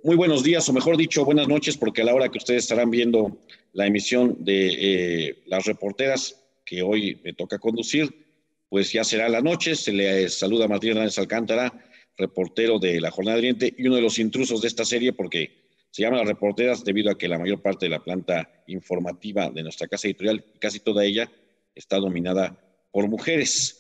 Muy buenos días, o mejor dicho, buenas noches, porque a la hora que ustedes estarán viendo la emisión de las reporteras que hoy me toca conducir, pues ya será la noche. Se le saluda a Martín Hernández Alcántara, reportero de La Jornada de Oriente y uno de los intrusos de esta serie, porque se llama Las Reporteras debido a que la mayor parte de la planta informativa de nuestra casa editorial, casi toda ella, está dominada por mujeres.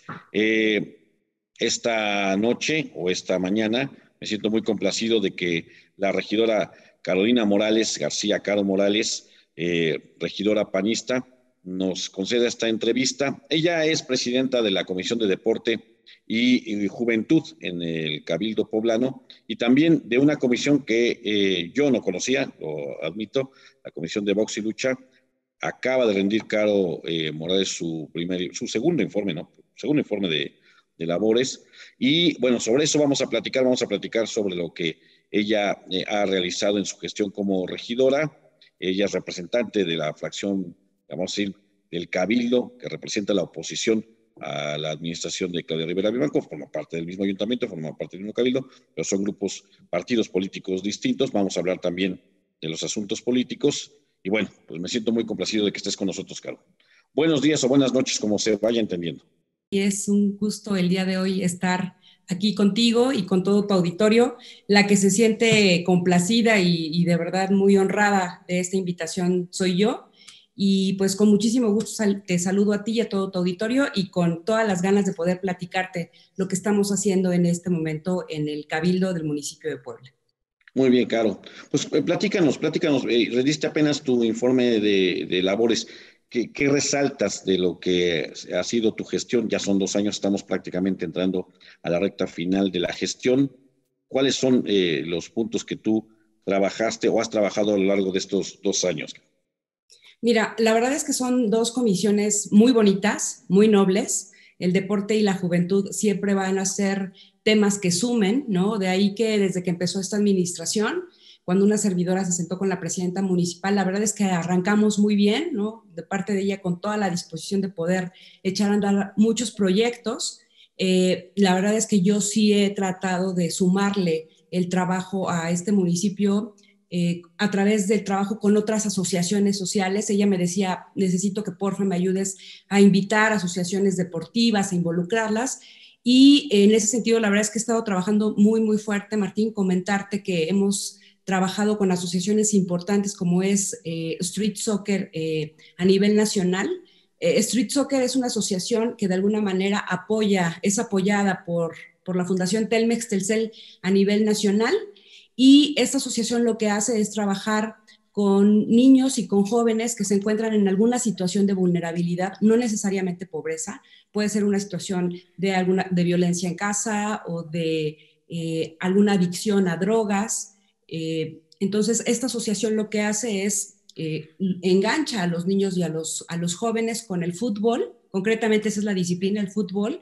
Esta noche o esta mañana me siento muy complacido de que la regidora Carolina Morales, García Caro Morales, regidora panista, nos concede esta entrevista. Ella es presidenta de la Comisión de Deporte y Juventud en el Cabildo Poblano y también de una comisión que yo no conocía, lo admito, la Comisión de Box y Lucha. Acaba de rendir Caro Morales su segundo informe, ¿no? Segundo informe de labores. Y bueno, sobre eso vamos a platicar sobre lo que ella ha realizado en su gestión como regidora. Ella es representante de la fracción, vamos a decir, del Cabildo, que representa la oposición a la administración de Claudia Rivera Vivanco, forma parte del mismo ayuntamiento, forma parte del mismo Cabildo, pero son partidos políticos distintos. Vamos a hablar también de los asuntos políticos. Y bueno, pues me siento muy complacido de que estés con nosotros, Caro. Buenos días o buenas noches, como se vaya entendiendo. Y es un gusto el día de hoy estar aquí contigo y con todo tu auditorio. La que se siente complacida y de verdad muy honrada de esta invitación soy yo. Y pues con muchísimo gusto te saludo a ti y a todo tu auditorio y con todas las ganas de poder platicarte lo que estamos haciendo en este momento en el Cabildo del municipio de Puebla. Muy bien, Caro. Pues platícanos, rediste apenas tu informe de labores. ¿Qué resaltas de lo que ha sido tu gestión? Ya son 2 años, estamos prácticamente entrando a la recta final de la gestión. ¿Cuáles son los puntos que tú trabajaste o has trabajado a lo largo de estos 2 años? Mira, la verdad es que son dos comisiones muy bonitas, muy nobles. El deporte y la juventud siempre van a ser temas que sumen, ¿no? De ahí que desde que empezó esta administración, cuando una servidora se sentó con la presidenta municipal, la verdad es que arrancamos muy bien, ¿no? De parte de ella con toda la disposición de poder echar a andar muchos proyectos. La verdad es que yo sí he tratado de sumarle el trabajo a este municipio a través del trabajo con otras asociaciones sociales. Ella me decía, necesito que porfa me ayudes a invitar asociaciones deportivas, a involucrarlas. Y en ese sentido, la verdad es que he estado trabajando muy, muy fuerte, Martín, comentarte que hemos trabajado con asociaciones importantes como es Street Soccer a nivel nacional. Street Soccer es una asociación que de alguna manera es apoyada por la Fundación Telmex Telcel a nivel nacional, y esta asociación lo que hace es trabajar con niños y con jóvenes que se encuentran en alguna situación de vulnerabilidad, no necesariamente pobreza, puede ser una situación de violencia en casa o de alguna adicción a drogas. Entonces, esta asociación lo que hace es engancha a los niños y a los jóvenes con el fútbol, concretamente esa es la disciplina, el fútbol,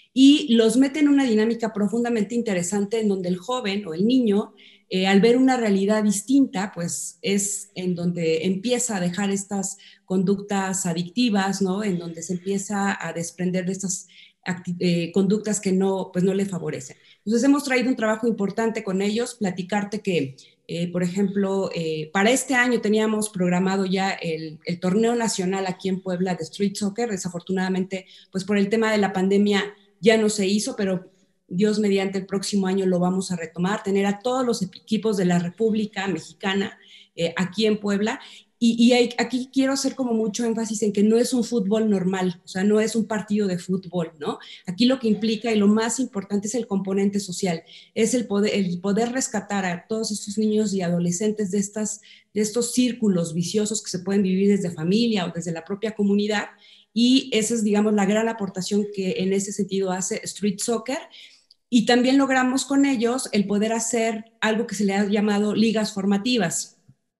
y los mete en una dinámica profundamente interesante en donde el joven o el niño al ver una realidad distinta, pues es en donde empieza a dejar estas conductas adictivas, ¿no? En donde se empieza a desprender de estas conductas que no, pues no le favorecen. Entonces hemos traído un trabajo importante con ellos, platicarte que, por ejemplo, para este año teníamos programado ya el torneo nacional aquí en Puebla de Street Soccer. Desafortunadamente, pues por el tema de la pandemia ya no se hizo, pero Dios mediante el próximo año lo vamos a retomar, tener a todos los equipos de la República Mexicana aquí en Puebla. Aquí quiero hacer como mucho énfasis en que no es un fútbol normal, o sea, no es un partido de fútbol, ¿no? Aquí lo que implica y lo más importante es el componente social, es el poder rescatar a todos estos niños y adolescentes de estos círculos viciosos que se pueden vivir desde familia o desde la propia comunidad. Y esa es, digamos, la gran aportación que en ese sentido hace Street Soccer. Y también logramos con ellos el poder hacer algo que se le ha llamado ligas formativas.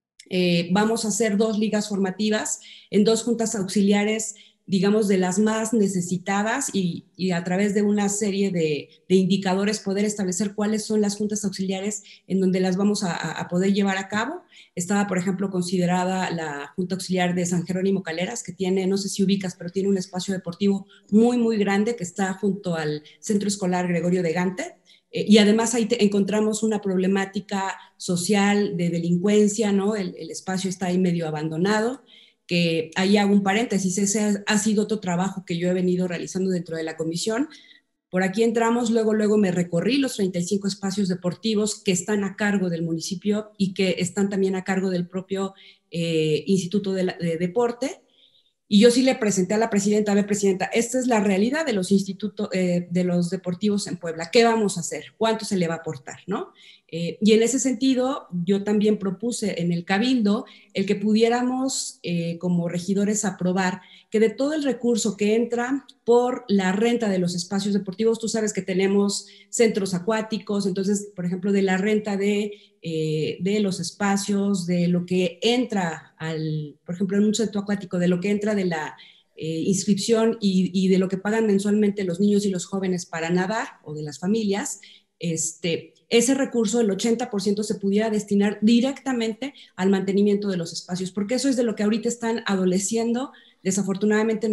Vamos a hacer 2 ligas formativas en 2 juntas auxiliares, digamos, de las más necesitadas y a través de una serie de indicadores poder establecer cuáles son las juntas auxiliares en donde las vamos a poder llevar a cabo. Estaba, por ejemplo, considerada la Junta Auxiliar de San Jerónimo Caleras, que tiene, no sé si ubicas, pero tiene un espacio deportivo muy, muy grande que está junto al Centro Escolar Gregorio de Gante. Y además ahí encontramos una problemática social de delincuencia, ¿no? El espacio está ahí medio abandonado, que ahí hago un paréntesis, ese ha sido otro trabajo que yo he venido realizando dentro de la comisión. Por aquí entramos, luego me recorrí los 35 espacios deportivos que están a cargo del municipio y que están también a cargo del propio Instituto de Deporte. Y yo sí le presenté a la presidenta, a ver, presidenta, esta es la realidad de los institutos, de los deportivos en Puebla. ¿Qué vamos a hacer? ¿Cuánto se le va a aportar? ¿No? Y en ese sentido, yo también propuse en el Cabildo el que pudiéramos, como regidores, aprobar que de todo el recurso que entra por la renta de los espacios deportivos, tú sabes que tenemos centros acuáticos, entonces, por ejemplo, de la renta de los espacios, de lo que entra por ejemplo, en un centro acuático, de lo que entra de la inscripción y de lo que pagan mensualmente los niños y los jóvenes para nadar o de las familias, ese recurso, el 80%, se pudiera destinar directamente al mantenimiento de los espacios, porque eso es de lo que ahorita están adoleciendo, desafortunadamente,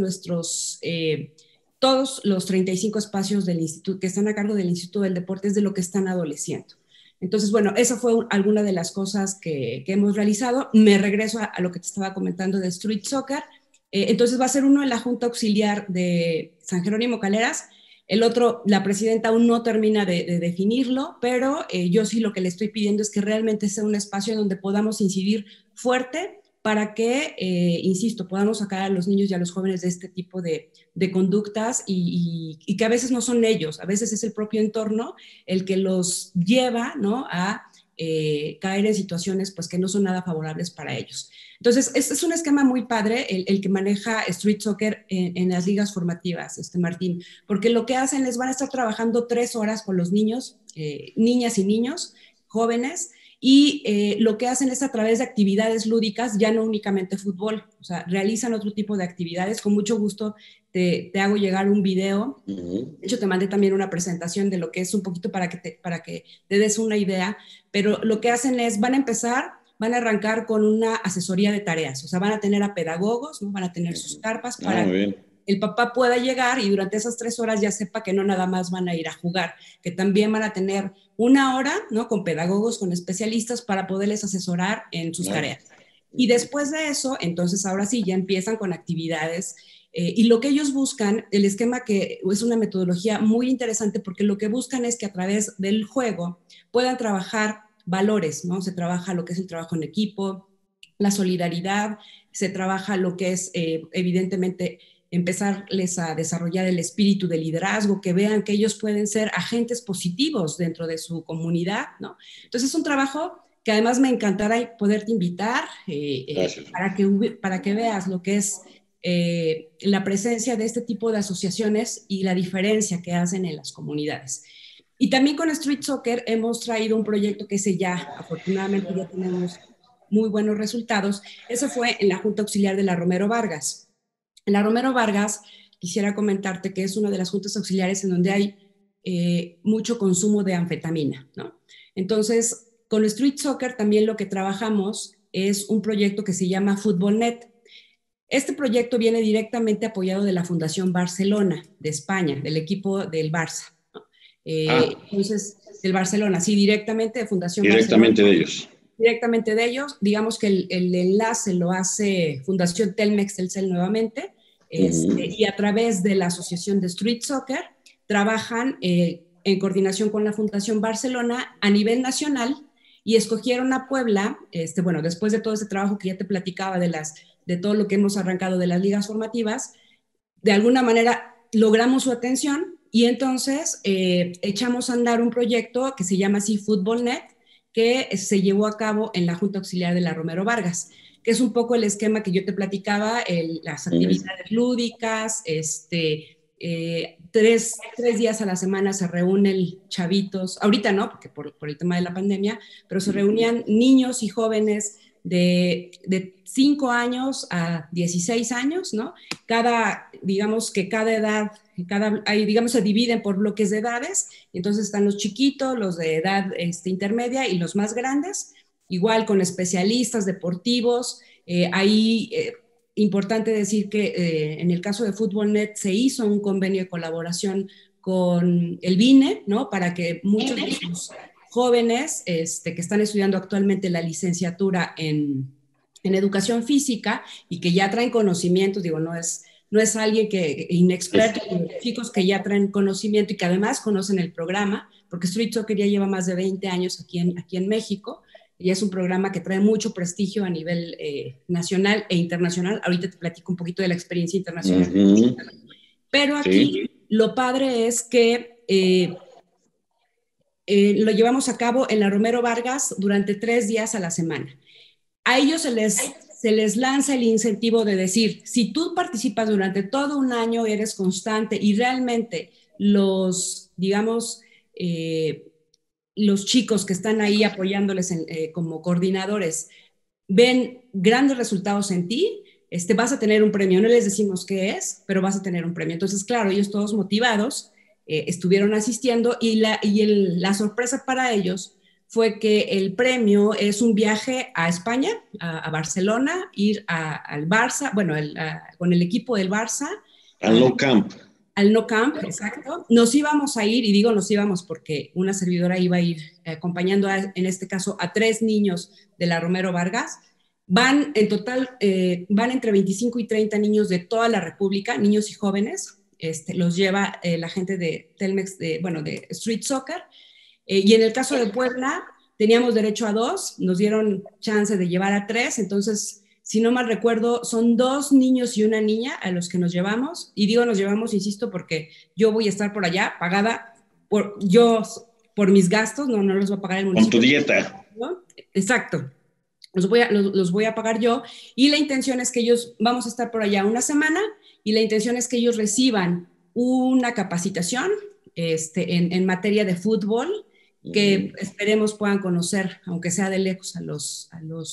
todos los 35 espacios del instituto que están a cargo del Instituto del Deporte es de lo que están adoleciendo. Entonces, bueno, esa fue alguna de las cosas que hemos realizado. Me regreso a lo que te estaba comentando de Street Soccer. Entonces va a ser uno en la Junta Auxiliar de San Jerónimo Caleras. El otro, la presidenta aún no termina de definirlo, pero yo sí lo que le estoy pidiendo es que realmente sea un espacio donde podamos incidir fuerte para que, insisto, podamos sacar a los niños y a los jóvenes de este tipo de conductas y que a veces no son ellos, a veces es el propio entorno el que los lleva, ¿no?, a caer en situaciones pues, que no son nada favorables para ellos. Entonces, es un esquema muy padre el que maneja Street Soccer en las ligas formativas, Martín, porque lo que hacen es van a estar trabajando 3 horas con los niños, niñas y niños, jóvenes, y lo que hacen es a través de actividades lúdicas, ya no únicamente fútbol, o sea, realizan otro tipo de actividades. Con mucho gusto te hago llegar un video. De hecho, te mandé también una presentación de lo que es un poquito para que te des una idea, pero lo que hacen es, van a arrancar con una asesoría de tareas, o sea, van a tener a pedagogos, ¿no? Van a tener sus carpas para que el papá pueda llegar y durante esas 3 horas ya sepa que no nada más van a ir a jugar, que también van a tener 1 hora, ¿no?, con pedagogos, con especialistas para poderles asesorar en sus tareas. Y después de eso, entonces ahora sí, ya empiezan con actividades y lo que ellos buscan, el esquema que es una metodología muy interesante porque lo que buscan es que a través del juego puedan trabajar valores, ¿no? Se trabaja lo que es el trabajo en equipo, la solidaridad, se trabaja lo que es evidentemente empezarles a desarrollar el espíritu de liderazgo, que vean que ellos pueden ser agentes positivos dentro de su comunidad, ¿no? Entonces es un trabajo que además me encantará poderte invitar para que veas lo que es la presencia de este tipo de asociaciones y la diferencia que hacen en las comunidades. Y también con Street Soccer hemos traído un proyecto que afortunadamente ya tenemos muy buenos resultados. Eso fue en la Junta Auxiliar de la Romero Vargas. En la Romero Vargas, quisiera comentarte que es una de las juntas auxiliares en donde hay mucho consumo de anfetamina, ¿no? Entonces, con Street Soccer también lo que trabajamos es un proyecto que se llama FútbolNet. Este proyecto viene directamente apoyado de la Fundación Barcelona, de España, del equipo del Barça, ¿no? Entonces, del Barcelona, sí, directamente de Fundación directamente Barcelona. De ellos. Directamente de ellos, digamos que el enlace lo hace Fundación Telmex Telcel nuevamente, y a través de la Asociación de Street Soccer trabajan en coordinación con la Fundación Barcelona a nivel nacional y escogieron a Puebla, bueno, después de todo ese trabajo que ya te platicaba de todo lo que hemos arrancado de las ligas formativas, de alguna manera logramos su atención y entonces echamos a andar un proyecto que se llama así FútbolNet, que se llevó a cabo en la Junta Auxiliar de la Romero Vargas, que es un poco el esquema que yo te platicaba, las actividades lúdicas, 3 días a la semana se reúnen chavitos, ahorita no, porque por el tema de la pandemia, pero se reunían niños y jóvenes de 5 años a 16 años, ¿no? Digamos que cada edad, digamos, se dividen por bloques de edades, entonces están los chiquitos, los de edad intermedia y los más grandes, igual con especialistas deportivos. Importante decir que en el caso de FútbolNet se hizo un convenio de colaboración con el BINE, ¿no? Para que muchos de sus jóvenes que están estudiando actualmente la licenciatura en educación física y que ya traen conocimientos, digo, no es alguien que inexperto, chicos que ya traen conocimiento y que además conocen el programa, porque Street Soccer ya lleva más de 20 años aquí en México, y es un programa que trae mucho prestigio a nivel nacional e internacional. Ahorita te platico un poquito de la experiencia internacional. Pero aquí lo padre es que lo llevamos a cabo en la Romero Vargas durante 3 días a la semana. A ellos se les lanza el incentivo de decir, si tú participas durante todo un año, eres constante y realmente digamos, los chicos que están ahí apoyándoles como coordinadores ven grandes resultados en ti, vas a tener un premio. No les decimos qué es, pero vas a tener un premio. Entonces, claro, ellos todos motivados estuvieron asistiendo y la sorpresa para ellos fue que el premio es un viaje a España, a Barcelona, ir al Barça, bueno, con el equipo del Barça. Al Nou Camp. Al Nou Camp, exacto. Nos íbamos a ir, y digo nos íbamos porque una servidora iba a ir acompañando, en este caso, a 3 niños de la Romero Vargas. Van en total, van entre 25 y 30 niños de toda la República, niños y jóvenes. Los lleva la gente de Telmex, de Street Soccer. Y en el caso de Puebla, teníamos derecho a 2, nos dieron chance de llevar a 3, entonces, si no mal recuerdo, son 2 niños y una niña a los que nos llevamos, y digo nos llevamos, insisto, porque yo voy a estar por allá, pagada por mis gastos, no los va a pagar el municipio. Con tu dieta. ¿No? Exacto. Los voy a pagar yo, y la intención es que ellos, vamos a estar por allá una semana, y la intención es que ellos reciban una capacitación en materia de fútbol, que esperemos puedan conocer, aunque sea de lejos, a los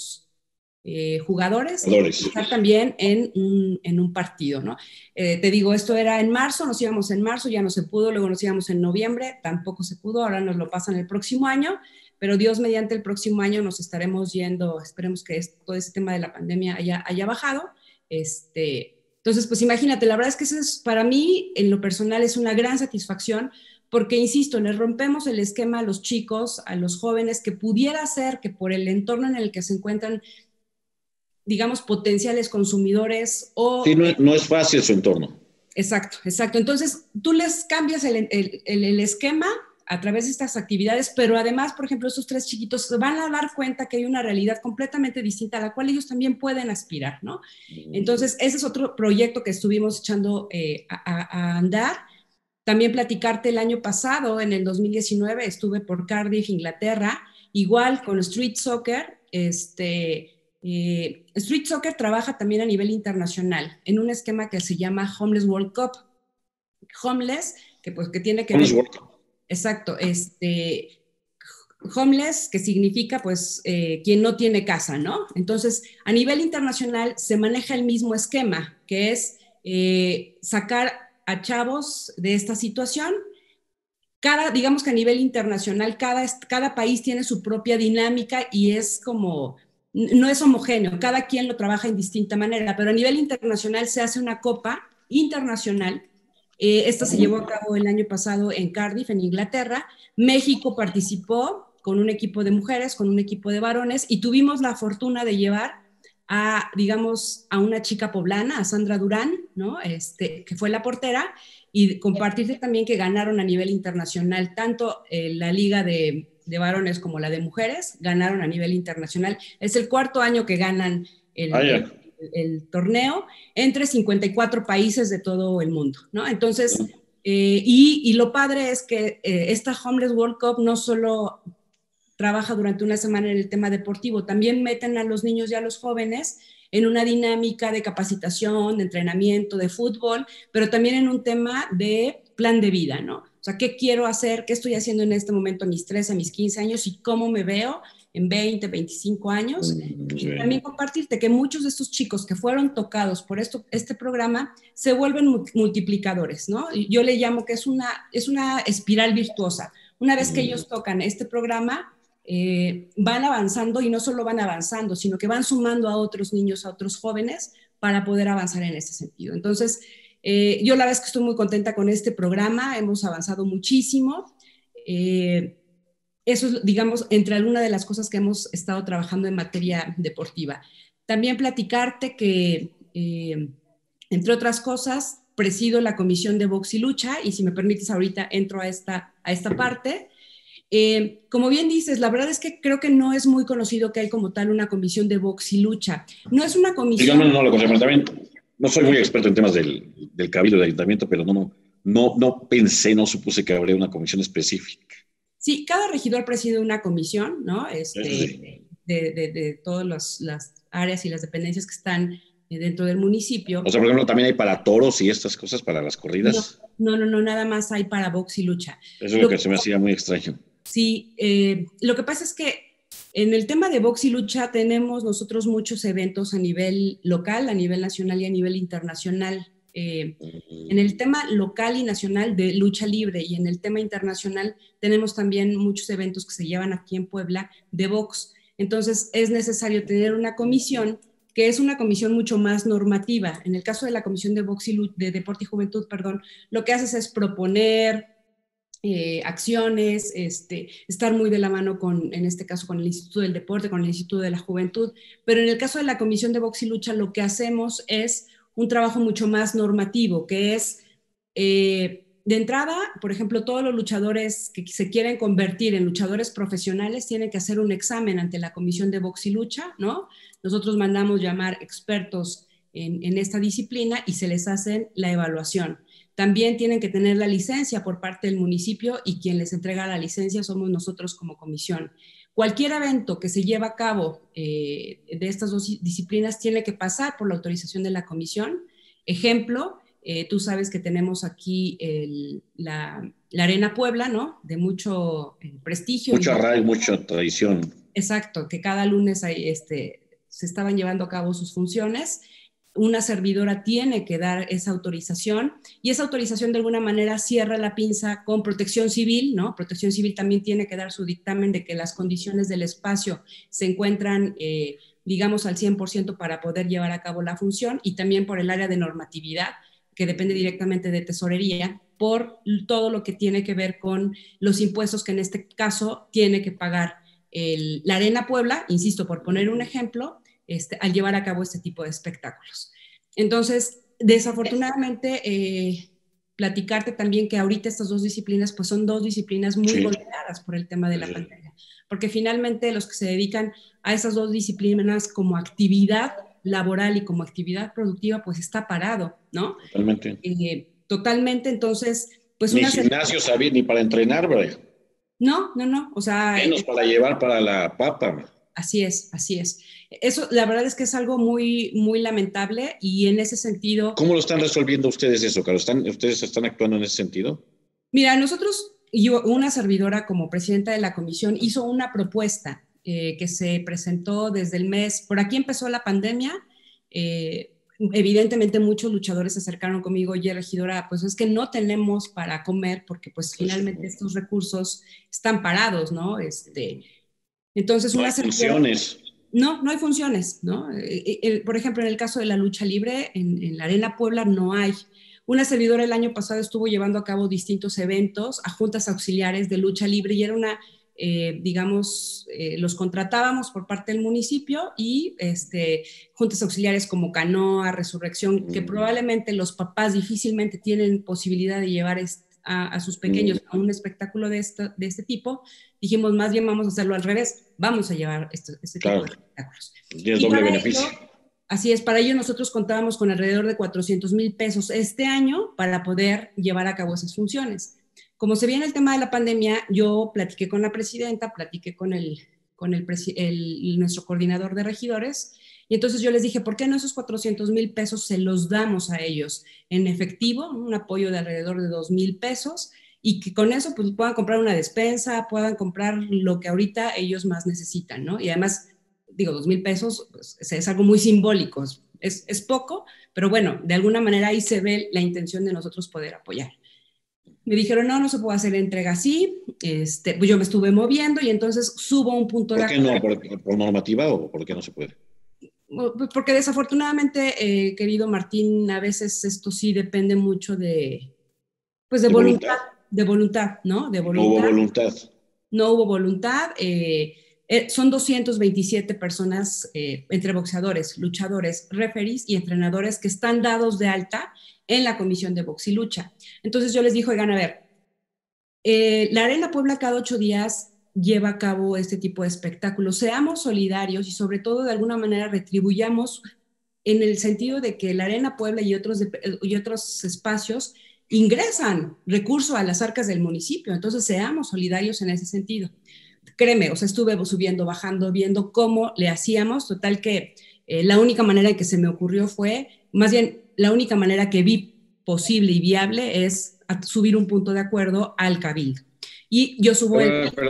jugadores, y estar también en un partido, ¿no? Te digo, esto era en marzo, nos íbamos en marzo, ya no se pudo, luego nos íbamos en noviembre, tampoco se pudo, ahora nos lo pasan el próximo año, pero Dios mediante el próximo año nos estaremos yendo, esperemos que todo ese tema de la pandemia haya bajado. Entonces, pues imagínate, la verdad es que eso es, para mí, en lo personal, es una gran satisfacción, porque, insisto, les rompemos el esquema a los chicos, a los jóvenes, que pudiera ser que por el entorno en el que se encuentran, digamos, potenciales consumidores o... Sí, no es fácil su entorno. Exacto. Entonces, tú les cambias el esquema a través de estas actividades, pero además, por ejemplo, estos 3 chiquitos se van a dar cuenta que hay una realidad completamente distinta a la cual ellos también pueden aspirar, ¿no? Entonces, ese es otro proyecto que estuvimos echando a andar. También platicarte, el año pasado, en el 2019, estuve por Cardiff, Inglaterra, igual con Street Soccer. Street Soccer trabaja también a nivel internacional en un esquema que se llama Homeless World Cup. Homeless, que tiene que ver... Exacto, homeless, que significa pues quien no tiene casa, ¿no? Entonces, a nivel internacional se maneja el mismo esquema, que es sacar a chavos de esta situación. Digamos que a nivel internacional, cada país tiene su propia dinámica y es como, no es homogéneo, cada quien lo trabaja en distinta manera, pero a nivel internacional se hace una copa internacional. Esta se llevó a cabo el año pasado en Cardiff, en Inglaterra. México participó con un equipo de mujeres, con un equipo de varones, y tuvimos la fortuna de llevar digamos, a una chica poblana, a Sandra Durán, ¿no? Que fue la portera, y compartirte también que ganaron a nivel internacional, tanto la liga de varones como la de mujeres, ganaron a nivel internacional. Es el 4º año que ganan el torneo entre 54 países de todo el mundo, ¿no? Entonces, y lo padre es que esta Homeless World Cup no solo trabaja durante una semana en el tema deportivo, también meten a los niños y a los jóvenes en una dinámica de capacitación, de entrenamiento, de fútbol, pero también en un tema de plan de vida, ¿no? O sea, ¿qué quiero hacer? ¿Qué estoy haciendo en este momento a mis 13, a mis 15 años? ¿Y cómo me veo en 20, 25 años? Y también compartirte que muchos de estos chicos que fueron tocados por este programa se vuelven multiplicadores, ¿no? Yo le llamo que es una espiral virtuosa. Una vez que ellos tocan este programa, van avanzando, y no solo van avanzando, sino que van sumando a otros niños, a otros jóvenes, para poder avanzar en ese sentido. Entonces, Yo la verdad es que estoy muy contenta con este programa, hemos avanzado muchísimo. Eso es, digamos, entre algunas de las cosas que hemos estado trabajando en materia deportiva. También platicarte que, entre otras cosas, presido la Comisión de Box y Lucha, y si me permites ahorita entro a esta parte. Como bien dices, la verdad es que creo que no es muy conocido que hay como tal una comisión de box y lucha. No es una Yo comisión... no lo conozco, también no soy muy experto en temas del cabildo del ayuntamiento, pero no pensé, no supuse que habría una comisión específica. Sí, cada regidor preside una comisión, ¿no? Eso sí. De todas las áreas y las dependencias que están dentro del municipio. O sea, por ejemplo, también hay para toros y estas cosas, para las No, corridas. no, nada más hay para box y lucha. Eso es lo Lo que que, se me hacía muy extraño. sí, lo que pasa es que en el tema de box y lucha tenemos nosotros muchos eventos a nivel local, a nivel nacional y a nivel internacional. En el tema local y nacional de lucha libre y en el tema internacional tenemos también muchos eventos que se llevan aquí en Puebla de box. Entonces es necesario tener una comisión que es una comisión mucho más normativa. En el caso de la Comisión de Box y de Deporte y Juventud, perdón, lo que haces es proponer acciones, estar muy de la mano con, en este caso, con el Instituto del Deporte, con el Instituto de la Juventud, pero en el caso de la Comisión de Box y Lucha lo que hacemos es un trabajo mucho más normativo, que es, de entrada, por ejemplo, todos los luchadores que se quieren convertir en luchadores profesionales tienen que hacer un examen ante la Comisión de Box y Lucha, ¿no? Nosotros mandamos llamar expertos en esta disciplina y se les hace la evaluación. También tienen que tener la licencia por parte del municipio y quien les entrega la licencia somos nosotros como comisión. Cualquier evento que se lleva a cabo de estas dos disciplinas tiene que pasar por la autorización de la comisión. Ejemplo, tú sabes que tenemos aquí la Arena Puebla, ¿no? De mucho prestigio. Mucho arraigo, mucha tradición. Exacto, que cada lunes se estaban llevando a cabo sus funciones. Una servidora tiene que dar esa autorización y esa autorización de alguna manera cierra la pinza con Protección Civil, ¿no? Protección Civil también tiene que dar su dictamen de que las condiciones del espacio se encuentran, digamos, al 100% para poder llevar a cabo la función, y también por el área de normatividad, que depende directamente de tesorería, por todo lo que tiene que ver con los impuestos que en este caso tiene que pagar la Arena Puebla, insisto, por poner un ejemplo, al llevar a cabo este tipo de espectáculos. Entonces, desafortunadamente, platicarte también que ahorita estas dos disciplinas, pues son dos disciplinas muy golpeadas por el tema de la pandemia, porque finalmente los que se dedican a esas dos disciplinas como actividad laboral y como actividad productiva, pues está parado, ¿no? Totalmente. Totalmente, entonces, pues ni gimnasio sabía, ni para entrenar, bro. No, o sea... Menos para llevar para la papa. Así es. Eso, la verdad es que es algo muy, muy lamentable y en ese sentido... ¿Cómo lo están resolviendo ustedes eso, Carlos? ¿Ustedes están actuando en ese sentido? Mira, nosotros, yo, una servidora como presidenta de la comisión, hizo una propuesta que se presentó desde el mes... Por aquí empezó la pandemia, evidentemente muchos luchadores se acercaron conmigo, oye, regidora, pues es que no tenemos para comer porque pues finalmente estos recursos están parados, ¿no? Entonces, no hay funciones. No hay funciones, ¿no? Por ejemplo, en el caso de la lucha libre, en la Arena Puebla no hay. Una servidora el año pasado estuvo llevando a cabo distintos eventos a juntas auxiliares de lucha libre y era una, digamos, los contratábamos por parte del municipio y juntas auxiliares como Canoa, Resurrección, que probablemente los papás difícilmente tienen posibilidad de llevar a sus pequeños a un espectáculo de este tipo. Dijimos, más bien vamos a hacerlo al revés, vamos a llevar este tipo de espectáculos. Y es doble beneficio. Así es, para ello nosotros contábamos con alrededor de 400,000 pesos este año para poder llevar a cabo esas funciones. Como se viene el tema de la pandemia, yo platiqué con la presidenta, platiqué con nuestro coordinador de regidores, y entonces yo les dije, ¿por qué no esos 400,000 pesos se los damos a ellos en efectivo, un apoyo de alrededor de 2,000 pesos, y que con eso pues, puedan comprar una despensa, puedan comprar lo que ahorita ellos más necesitan, ¿no? Y además, digo, 2,000 pesos pues, es algo muy simbólico, es poco, pero bueno, de alguna manera ahí se ve la intención de nosotros poder apoyar. Me dijeron, no se puede hacer entrega así, pues yo me estuve moviendo y entonces subo un punto de acuerdo. ¿Por qué no? ¿Por normativa o por qué no se puede? Porque desafortunadamente, querido Martín, a veces esto sí depende mucho pues ¿De voluntad? de voluntad, ¿no? De No hubo voluntad. voluntad. No hubo voluntad. Son 227 personas entre boxeadores, luchadores, referees y entrenadores que están dados de alta en la Comisión de Box y Lucha. Entonces yo les dije, oigan, a ver, la Arena Puebla cada 8 días lleva a cabo este tipo de espectáculos. Seamos solidarios y sobre todo de alguna manera retribuyamos en el sentido de que la Arena Puebla y otros espacios ingresan recursos a las arcas del municipio. Entonces seamos solidarios en ese sentido. Créeme, o sea, estuve subiendo, bajando, viendo cómo le hacíamos, total que la única manera que se me ocurrió fue, más bien, la única manera que vi posible y viable es subir un punto de acuerdo al cabildo. Y yo subo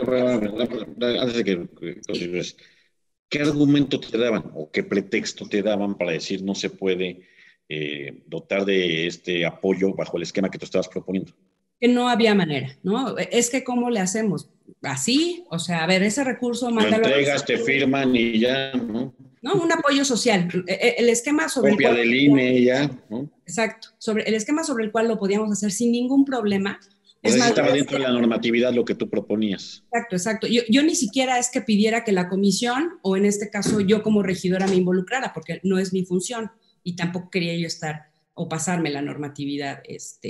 Antes de que continúes, ¿qué argumento te daban o qué pretexto te daban para decir no se puede dotar de este apoyo bajo el esquema que tú estabas proponiendo? que no había manera, ¿no? Es que ¿cómo le hacemos? Así, o sea, a ver, ese recurso, Lo mándalo entregas, te firman y ya, ¿no? ¿no? Un apoyo social. El esquema sobre el Copia cual... del INE y ya, ¿no? Exacto. Sobre el esquema sobre el cual lo podíamos hacer sin ningún problema. O Es sea, sí más, estaba dentro de la normatividad lo que tú proponías. exacto, exacto. Yo ni siquiera es que pidiera que la comisión, o en este caso yo como regidora me involucrara, porque no es mi función y tampoco quería yo estar o pasarme la normatividad,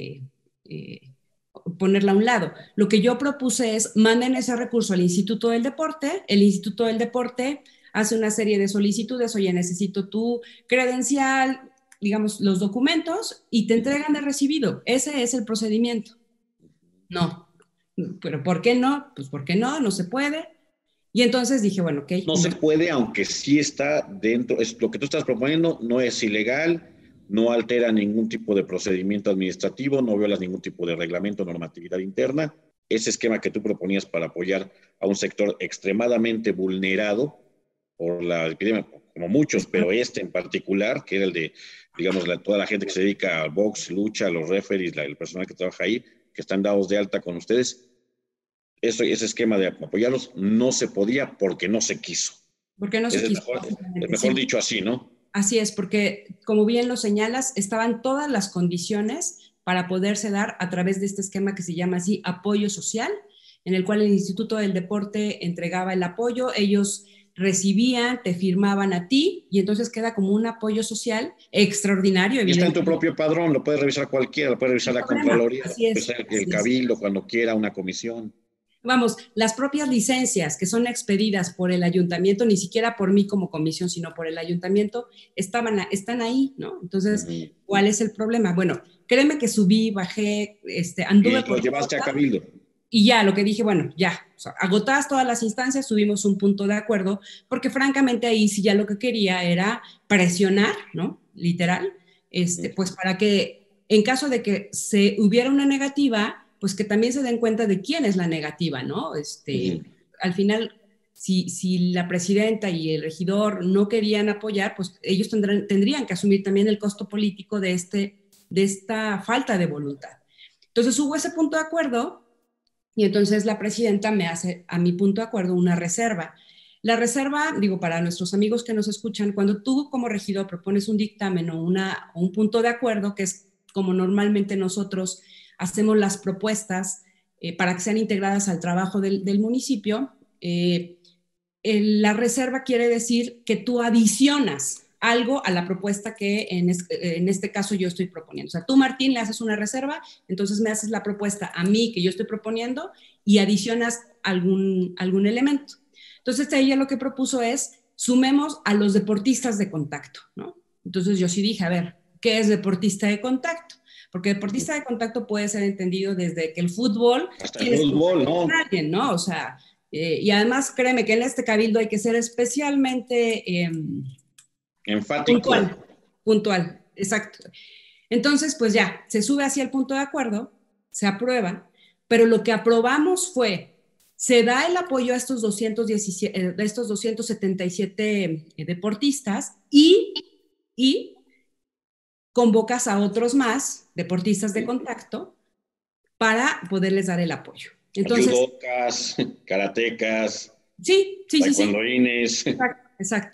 eh, ponerla a un lado. Lo que yo propuse es manden ese recurso al Instituto del Deporte, el Instituto del Deporte hace una serie de solicitudes, oye, necesito tu credencial, digamos, los documentos y te entregan de recibido. Ese es el procedimiento. No, pero ¿por qué no? Pues ¿por qué no? No se puede. Y entonces dije, bueno, ok. No se puede, aunque sí está dentro, es, lo que tú estás proponiendo no es ilegal, no altera ningún tipo de procedimiento administrativo, no violas ningún tipo de reglamento, normatividad interna. Ese esquema que tú proponías para apoyar a un sector extremadamente vulnerado por la epidemia, como muchos, pero este en particular, que era el de, digamos, toda la gente que se dedica al box, lucha, los referees, el personal que trabaja ahí, que están dados de alta con ustedes, ese esquema de apoyarlos no se podía porque no se quiso. Porque no se quiso. Es mejor Sí. dicho así, ¿no? Así es, porque como bien lo señalas, estaban todas las condiciones para poderse dar a través de este esquema que se llama así apoyo social, en el cual el Instituto del Deporte entregaba el apoyo, ellos recibían, te firmaban a ti y entonces queda como un apoyo social extraordinario, Y está en tu evidentemente. propio padrón, lo puede revisar cualquiera, lo puede revisar No la problema. Contraloría, Así puede es, ser el así es. Cabildo cuando quiera, una comisión. Vamos, las propias licencias que son expedidas por el ayuntamiento, ni siquiera por mí como comisión, sino por el ayuntamiento, están ahí, ¿no? Entonces, ¿cuál es el problema? Bueno, créeme que subí, bajé, anduve Y lo por llevaste a Cabildo. y ya, lo que dije, bueno, ya, o sea, agotadas todas las instancias, tuvimos un punto de acuerdo, porque francamente ahí sí ya lo que quería era presionar, ¿no? Literal, pues para que en caso de que se hubiera una negativa, pues que también se den cuenta de quién es la negativa, ¿no? Al final, si la presidenta y el regidor no querían apoyar, pues ellos tendrían que asumir también el costo político de esta falta de voluntad. Entonces hubo ese punto de acuerdo y entonces la presidenta me hace, a mi punto de acuerdo, una reserva. La reserva, digo, para nuestros amigos que nos escuchan, cuando tú como regidor propones un dictamen o un punto de acuerdo, que es como normalmente nosotros hacemos las propuestas para que sean integradas al trabajo del municipio, la reserva quiere decir que tú adicionas algo a la propuesta que en este caso yo estoy proponiendo. O sea, tú, Martín, le haces una reserva, entonces me haces la propuesta a mí que yo estoy proponiendo y adicionas algún elemento. Entonces, ella lo que propuso es sumemos a los deportistas de contacto, ¿no? Entonces yo sí dije, a ver, ¿qué es deportista de contacto? Porque deportista de contacto puede ser entendido desde que el fútbol Hasta el tienes fútbol, contacto con ¿no? alguien, ¿no? O sea, y además, créeme que en este cabildo hay que ser especialmente Enfático. puntual, puntual, exacto. Entonces, pues ya, se sube hacia el punto de acuerdo, se aprueba, pero lo que aprobamos fue, se da el apoyo a estos 277 deportistas y convocas a otros más deportistas de contacto para poderles dar el apoyo. Entonces, Judocas, karatecas, sí, sí, sí, sí. taekwondoines. Exacto, exacto.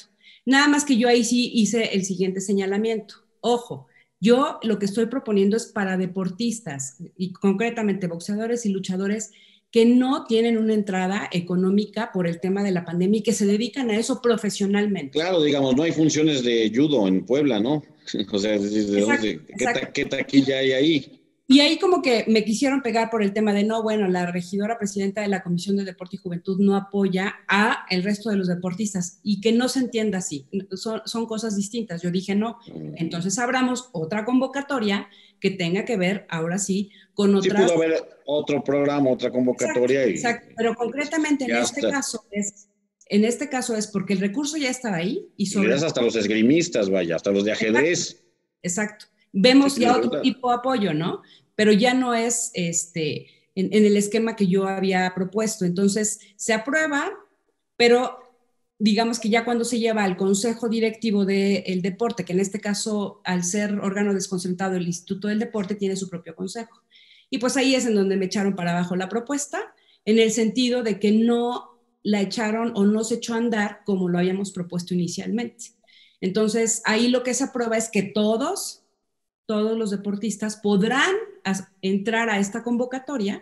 Nada más que yo ahí sí hice el siguiente señalamiento. Ojo, yo lo que estoy proponiendo es para deportistas y concretamente boxeadores y luchadores que no tienen una entrada económica por el tema de la pandemia y que se dedican a eso profesionalmente. Claro, digamos, no hay funciones de judo en Puebla, ¿no? O sea, ¿de Exacto, dónde, exacto. qué taquilla hay ahí? Y ahí como que me quisieron pegar por el tema de no, bueno, la regidora presidenta de la Comisión de Deporte y Juventud no apoya a el resto de los deportistas y que no se entienda así, son cosas distintas. Yo dije no, entonces abramos otra convocatoria que tenga que ver ahora sí con Sí otras. pudo haber otro programa, otra Exacto, convocatoria exacto, pero concretamente ya está. en este caso es porque el recurso ya estaba ahí y Y le sobre das hasta todo, los esgrimistas, vaya, hasta los de exacto, ajedrez. exacto. Se Vemos tiene ya que otro votar. tipo de apoyo, ¿no? Pero ya no es en el esquema que yo había propuesto. Entonces, se aprueba, pero digamos que ya cuando se lleva al consejo directivo del deporte, que en este caso, al ser órgano desconcentrado, el Instituto del Deporte tiene su propio consejo. Y pues ahí es en donde me echaron para abajo la propuesta, en el sentido de que no la echaron o no se echó a andar como lo habíamos propuesto inicialmente. Entonces, ahí lo que se aprueba es que todos los deportistas podrán entrar a esta convocatoria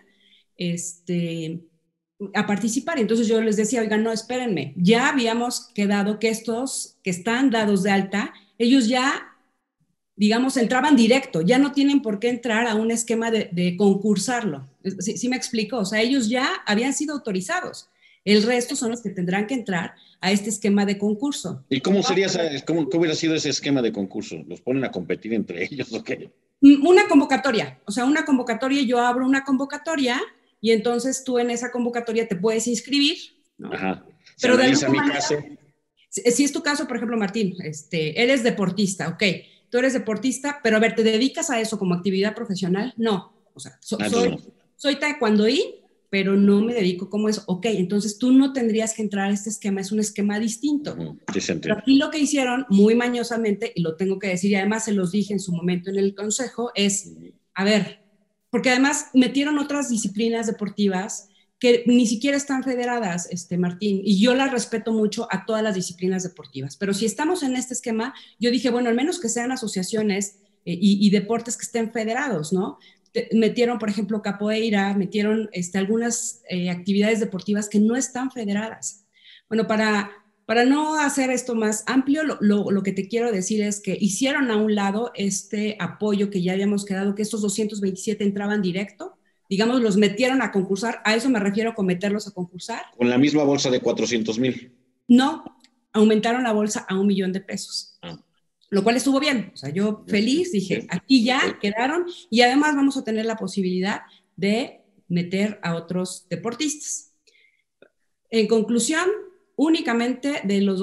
a participar. Entonces yo les decía, oigan, no, espérenme, ya habíamos quedado que estos que están dados de alta, ellos ya, digamos, entraban directo, ya no tienen por qué entrar a un esquema de concursarlo. ¿Sí, sí me explico? O sea, ellos ya habían sido autorizados. El resto son los que tendrán que entrar a este esquema de concurso. ¿Y cómo sería cómo hubiera sido ese esquema de concurso? ¿Los ponen a competir entre ellos o qué? Una convocatoria, o sea, una convocatoria, yo abro una convocatoria y entonces tú en esa convocatoria te puedes inscribir, ¿no? Ajá. Se Pero de analiza alguna mi manera, caso. si es tu caso, por ejemplo, Martín, eres deportista, ok, tú eres deportista, pero a ver, ¿te dedicas a eso como actividad profesional? No, o sea, Entonces no. soy taekwondoí, pero no me dedico como eso, ok, entonces tú no tendrías que entrar a este esquema, es un esquema distinto. Sí, se Pero entiende. aquí lo que hicieron muy mañosamente, y lo tengo que decir, y además se los dije en su momento en el consejo, es, a ver, porque además metieron otras disciplinas deportivas que ni siquiera están federadas, Martín, y yo las respeto mucho a todas las disciplinas deportivas, pero si estamos en este esquema, yo dije, bueno, al menos que sean asociaciones y deportes que estén federados, ¿no? Metieron, por ejemplo, capoeira, metieron algunas actividades deportivas que no están federadas. Bueno, para no hacer esto más amplio, lo que te quiero decir es que hicieron a un lado este apoyo que ya habíamos quedado, que estos 227 entraban directo, digamos, los metieron a concursar, a eso me refiero con meterlos a concursar. Con la misma bolsa de 400,000. No, aumentaron la bolsa a 1,000,000 de pesos. Ah, Lo cual estuvo bien. O sea, yo feliz dije, aquí ya quedaron y además vamos a tener la posibilidad de meter a otros deportistas. En conclusión, únicamente de los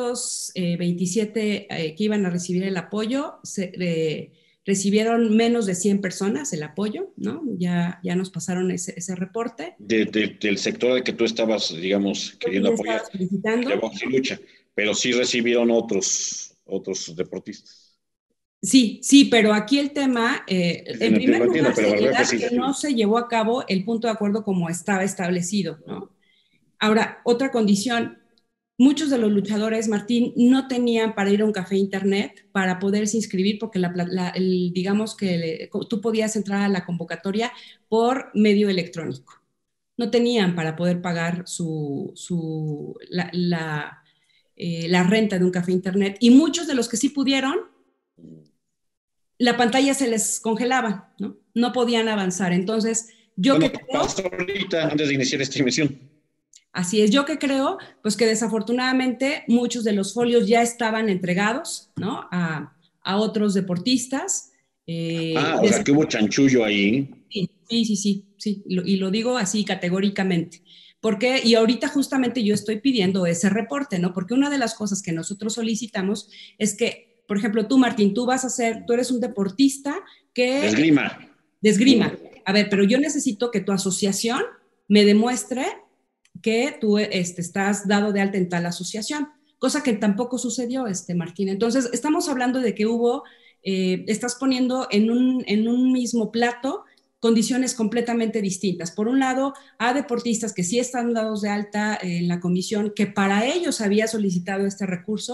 227 que iban a recibir el apoyo, recibieron menos de 100 personas el apoyo, ¿no? Ya nos pasaron ese reporte. Del sector al que tú estabas, digamos, queriendo apoyar, de box y lucha, pero sí recibieron otros deportistas. Sí, sí, pero aquí el tema, en primer Lo entiendo, lugar, pero verdad que señalar sí. que no se llevó a cabo el punto de acuerdo como estaba establecido, ¿no? Ahora, otra condición, muchos de los luchadores, Martín, no tenían para ir a un café internet para poderse inscribir porque digamos que tú podías entrar a la convocatoria por medio electrónico. No tenían para poder pagar la renta de un café internet y muchos de los que sí pudieron, la pantalla se les congelaba, ¿no? No podían avanzar. Entonces, yo Bueno, que creo, pasó ahorita, antes de iniciar esta emisión. así es, yo que creo, pues que desafortunadamente muchos de los folios ya estaban entregados, ¿no? A otros deportistas. O sea, que hubo chanchullo ahí. Sí, sí, sí, sí, sí, y lo digo así categóricamente. Porque, y ahorita justamente yo estoy pidiendo ese reporte, ¿no? Porque una de las cosas que nosotros solicitamos es que, por ejemplo, tú, Martín, tú eres un deportista De que esgrima. de esgrima. A ver, pero yo necesito que tu asociación me demuestre que tú estás dado de alta en tal asociación, cosa que tampoco sucedió, Martín. Entonces, estamos hablando de que estás poniendo en un mismo plato condiciones completamente distintas. Por un lado, a deportistas que sí están dados de alta en la comisión, que para ellos había solicitado este recurso,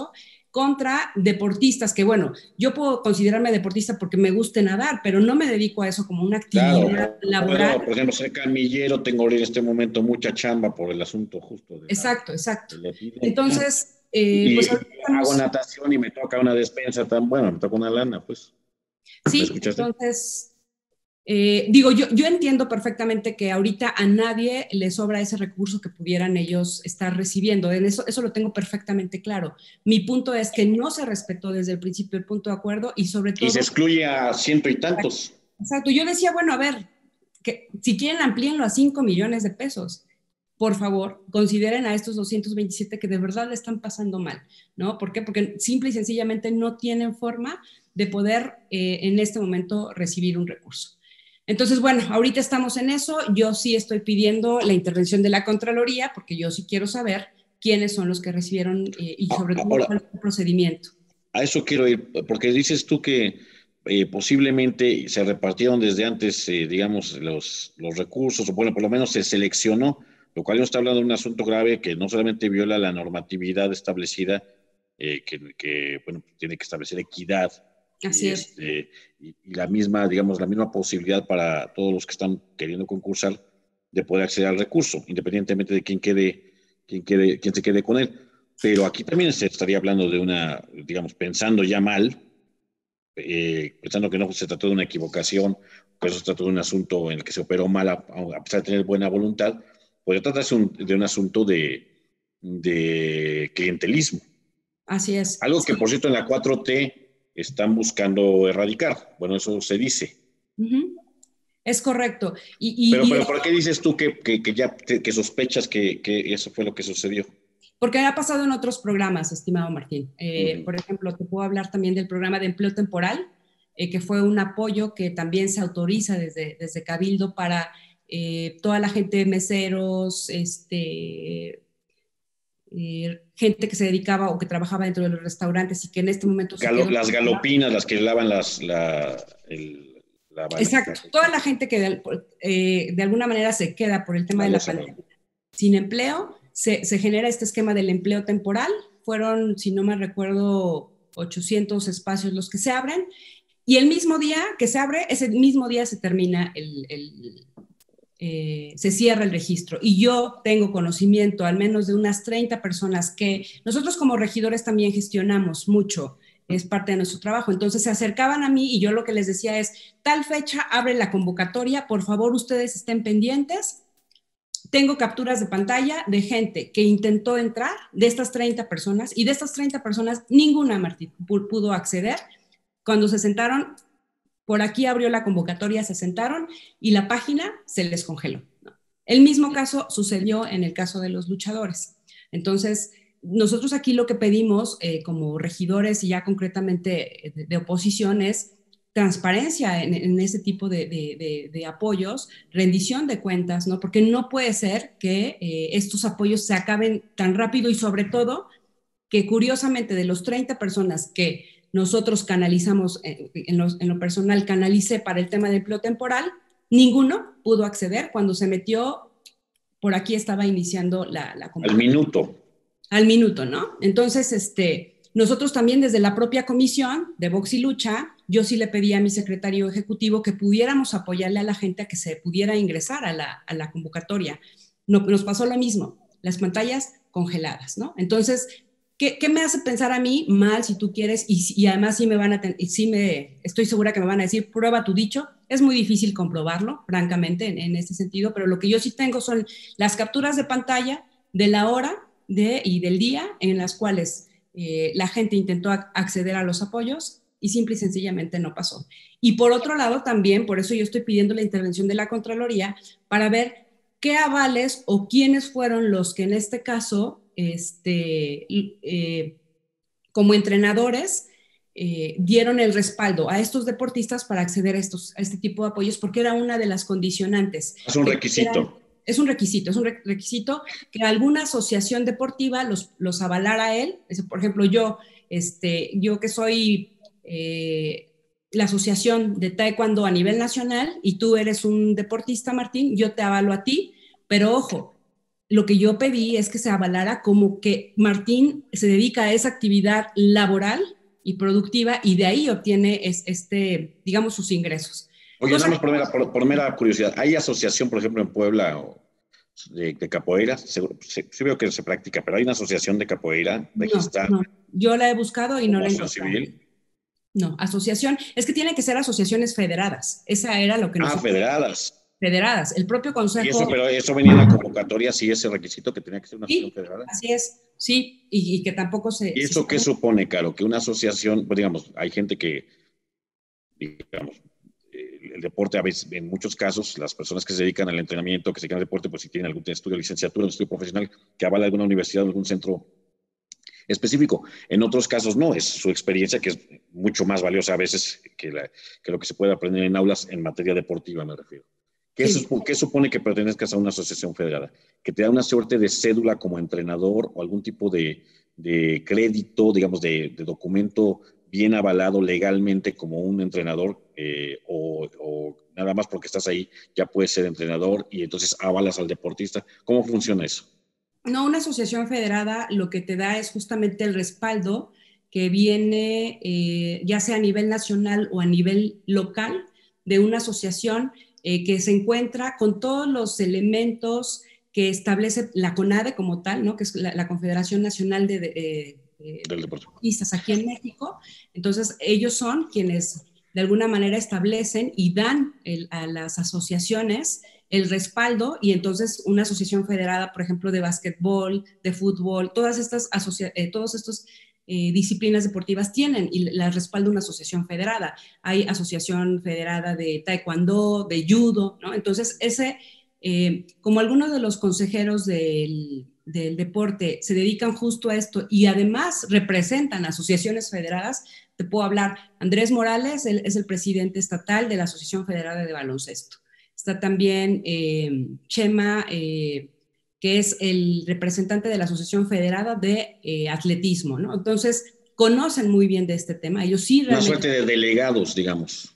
contra deportistas, que bueno, yo puedo considerarme deportista porque me guste nadar, pero no me dedico a eso como una actividad laboral. Bueno, por ejemplo, ser camillero, tengo en este momento mucha chamba por el asunto justo Exacto, exacto. de la epidemia. Entonces, pues Y ahorita hago estamos... natación y me toca una despensa tan bueno, me toca una lana, pues. ¿Me Sí, escuchaste? entonces, digo, yo entiendo perfectamente que ahorita a nadie le sobra ese recurso que pudieran ellos estar recibiendo. En eso lo tengo perfectamente claro. Mi punto es que no se respetó desde el principio el punto de acuerdo y sobre Y se todo... excluye a ciento y tantos. Exacto, yo decía, bueno, a ver, que si quieren amplíenlo a 5 millones de pesos. Por favor, consideren a estos 227 que de verdad le están pasando mal, ¿no? ¿Por qué? Porque simple y sencillamente no tienen forma de poder en este momento recibir un recurso. Entonces, bueno, ahorita estamos en eso. Yo sí estoy pidiendo la intervención de la Contraloría porque yo sí quiero saber quiénes son los que recibieron y sobre todo Ahora, cuál es el procedimiento. a eso quiero ir, porque dices tú que posiblemente se repartieron desde antes, digamos, los recursos, o bueno, por lo menos se seleccionó, lo cual nos está hablando de un asunto grave que no solamente viola la normatividad establecida, bueno, tiene que establecer equidad y, Así es. y la misma, digamos, la misma posibilidad para todos los que están queriendo concursar de poder acceder al recurso, independientemente de quién se quede con él. Pero aquí también se estaría hablando de una, digamos, pensando ya mal, pensando que no se trató de una equivocación, que eso se trató de un asunto en el que se operó mal a pesar de tener buena voluntad, pues trata de un asunto de clientelismo. Así es. Algo que, Sí. por cierto, en la 4T están buscando erradicar. Bueno, eso se dice. Uh-huh. Es correcto. Pero ¿por qué dices tú que sospechas que eso fue lo que sucedió? Porque ha pasado en otros programas, estimado Martín. Uh -huh. Por ejemplo, te puedo hablar también del programa de empleo temporal, que fue un apoyo que también se autoriza desde Cabildo para toda la gente, meseros, gente que se dedicaba o que trabajaba dentro de los restaurantes y que en este momento se quedó... Las galopinas, las que lavan Exacto, toda la gente que de alguna manera se queda por el tema de la pandemia sin empleo, se genera este esquema del empleo temporal. Fueron, si no me recuerdo, 800 espacios los que se abren. Y el mismo día que se abre, ese mismo día se termina se cierra el registro. Y yo tengo conocimiento, al menos de unas 30 personas que nosotros como regidores también gestionamos mucho, es parte de nuestro trabajo. Entonces se acercaban a mí y yo lo que les decía es, tal fecha abre la convocatoria, por favor ustedes estén pendientes. Tengo capturas de pantalla de gente que intentó entrar, de estas 30 personas, y de estas 30 personas, ninguna, Martín, pudo acceder. Cuando se sentaron, por aquí abrió la convocatoria, se sentaron y la página se les congeló. El mismo caso sucedió en el caso de los luchadores. Entonces, nosotros aquí lo que pedimos como regidores y ya concretamente de oposición es transparencia en ese tipo de apoyos, rendición de cuentas, ¿no? Porque no puede ser que estos apoyos se acaben tan rápido y sobre todo que curiosamente de los 30 personas que nosotros canalizamos, en lo personal canalicé para el tema de empleo temporal, ninguno pudo acceder cuando se metió, por aquí estaba iniciando la convocatoria. Al minuto. Al minuto, ¿no? Entonces, nosotros también desde la propia comisión de Box y Lucha, yo sí le pedí a mi secretario ejecutivo que pudiéramos apoyarle a la gente a que se pudiera ingresar a la convocatoria. Nos pasó lo mismo, las pantallas congeladas, ¿no? Entonces, ¿qué me hace pensar a mí mal si tú quieres? Y además sí estoy segura que me van a decir, prueba tu dicho. Es muy difícil comprobarlo, francamente, en este sentido, pero lo que yo sí tengo son las capturas de pantalla de la hora y del día en las cuales la gente intentó acceder a los apoyos y simple y sencillamente no pasó. Y por otro lado también, por eso yo estoy pidiendo la intervención de la Contraloría para ver qué avales o quiénes fueron los que en este caso, como entrenadores, dieron el respaldo a estos deportistas para acceder a este tipo de apoyos, porque era una de las condicionantes. Es un requisito. Es un requisito que alguna asociación deportiva los avalara a él. Por ejemplo, yo que soy la asociación de taekwondo a nivel nacional y tú eres un deportista, Martín, yo te avalo a ti, pero ojo, lo que yo pedí es que se avalara como que Martín se dedica a esa actividad laboral y productiva y de ahí obtiene digamos, sus ingresos. Oye, nada Cosa más por mera curiosidad, ¿hay asociación, por ejemplo, en Puebla de capoeira? Sí veo que se practica, pero ¿hay una asociación de capoeira no, registrada no, yo la he buscado y no como la he asociación encontrado. civil? No, asociación, es que tienen que ser asociaciones federadas. Esa era lo que Ah, nosotros, federadas. federadas. El propio Y eso, consejo, pero eso venía en la convocatoria, sí, ese requisito que tenía que ser una asociación sí, federada. así es, sí, y que tampoco ¿Y eso qué supone, Caro? Que una asociación, pues digamos, hay gente que, digamos, el deporte a veces, en muchos casos, las personas que se dedican al entrenamiento, que se dedican al deporte, pues si tienen algún estudio, licenciatura, un estudio profesional que avala alguna universidad o algún centro específico. En otros casos no, es su experiencia que es mucho más valiosa a veces que lo que se puede aprender en aulas en materia deportiva, me refiero. sí. ¿Qué supone que pertenezcas a una asociación federada? ¿Que te da una suerte de cédula como entrenador o algún tipo de crédito, digamos, de documento bien avalado legalmente como un entrenador o nada más porque estás ahí ya puedes ser entrenador y entonces avalas al deportista? ¿Cómo funciona eso? No, una asociación federada lo que te da es justamente el respaldo que viene, ya sea a nivel nacional o a nivel local, de una asociación que se encuentra con todos los elementos que establece la CONADE como tal, ¿no? Que es la Confederación Nacional de Del deporte. Deportistas aquí en México. Entonces, ellos son quienes de alguna manera establecen y dan a las asociaciones el respaldo y entonces una asociación federada, por ejemplo, de básquetbol, de fútbol, todos estos disciplinas deportivas tienen y las respalda una asociación federada. Hay asociación federada de taekwondo, de judo, ¿no? Entonces, como algunos de los consejeros del deporte se dedican justo a esto y además representan asociaciones federadas, te puedo hablar, Andrés Morales es el presidente estatal de la Asociación Federada de Baloncesto. Está también Chema, que es el representante de la Asociación Federada de Atletismo, ¿no? Entonces, conocen muy bien de este tema. Ellos sí Una realmente... suerte de delegados, digamos.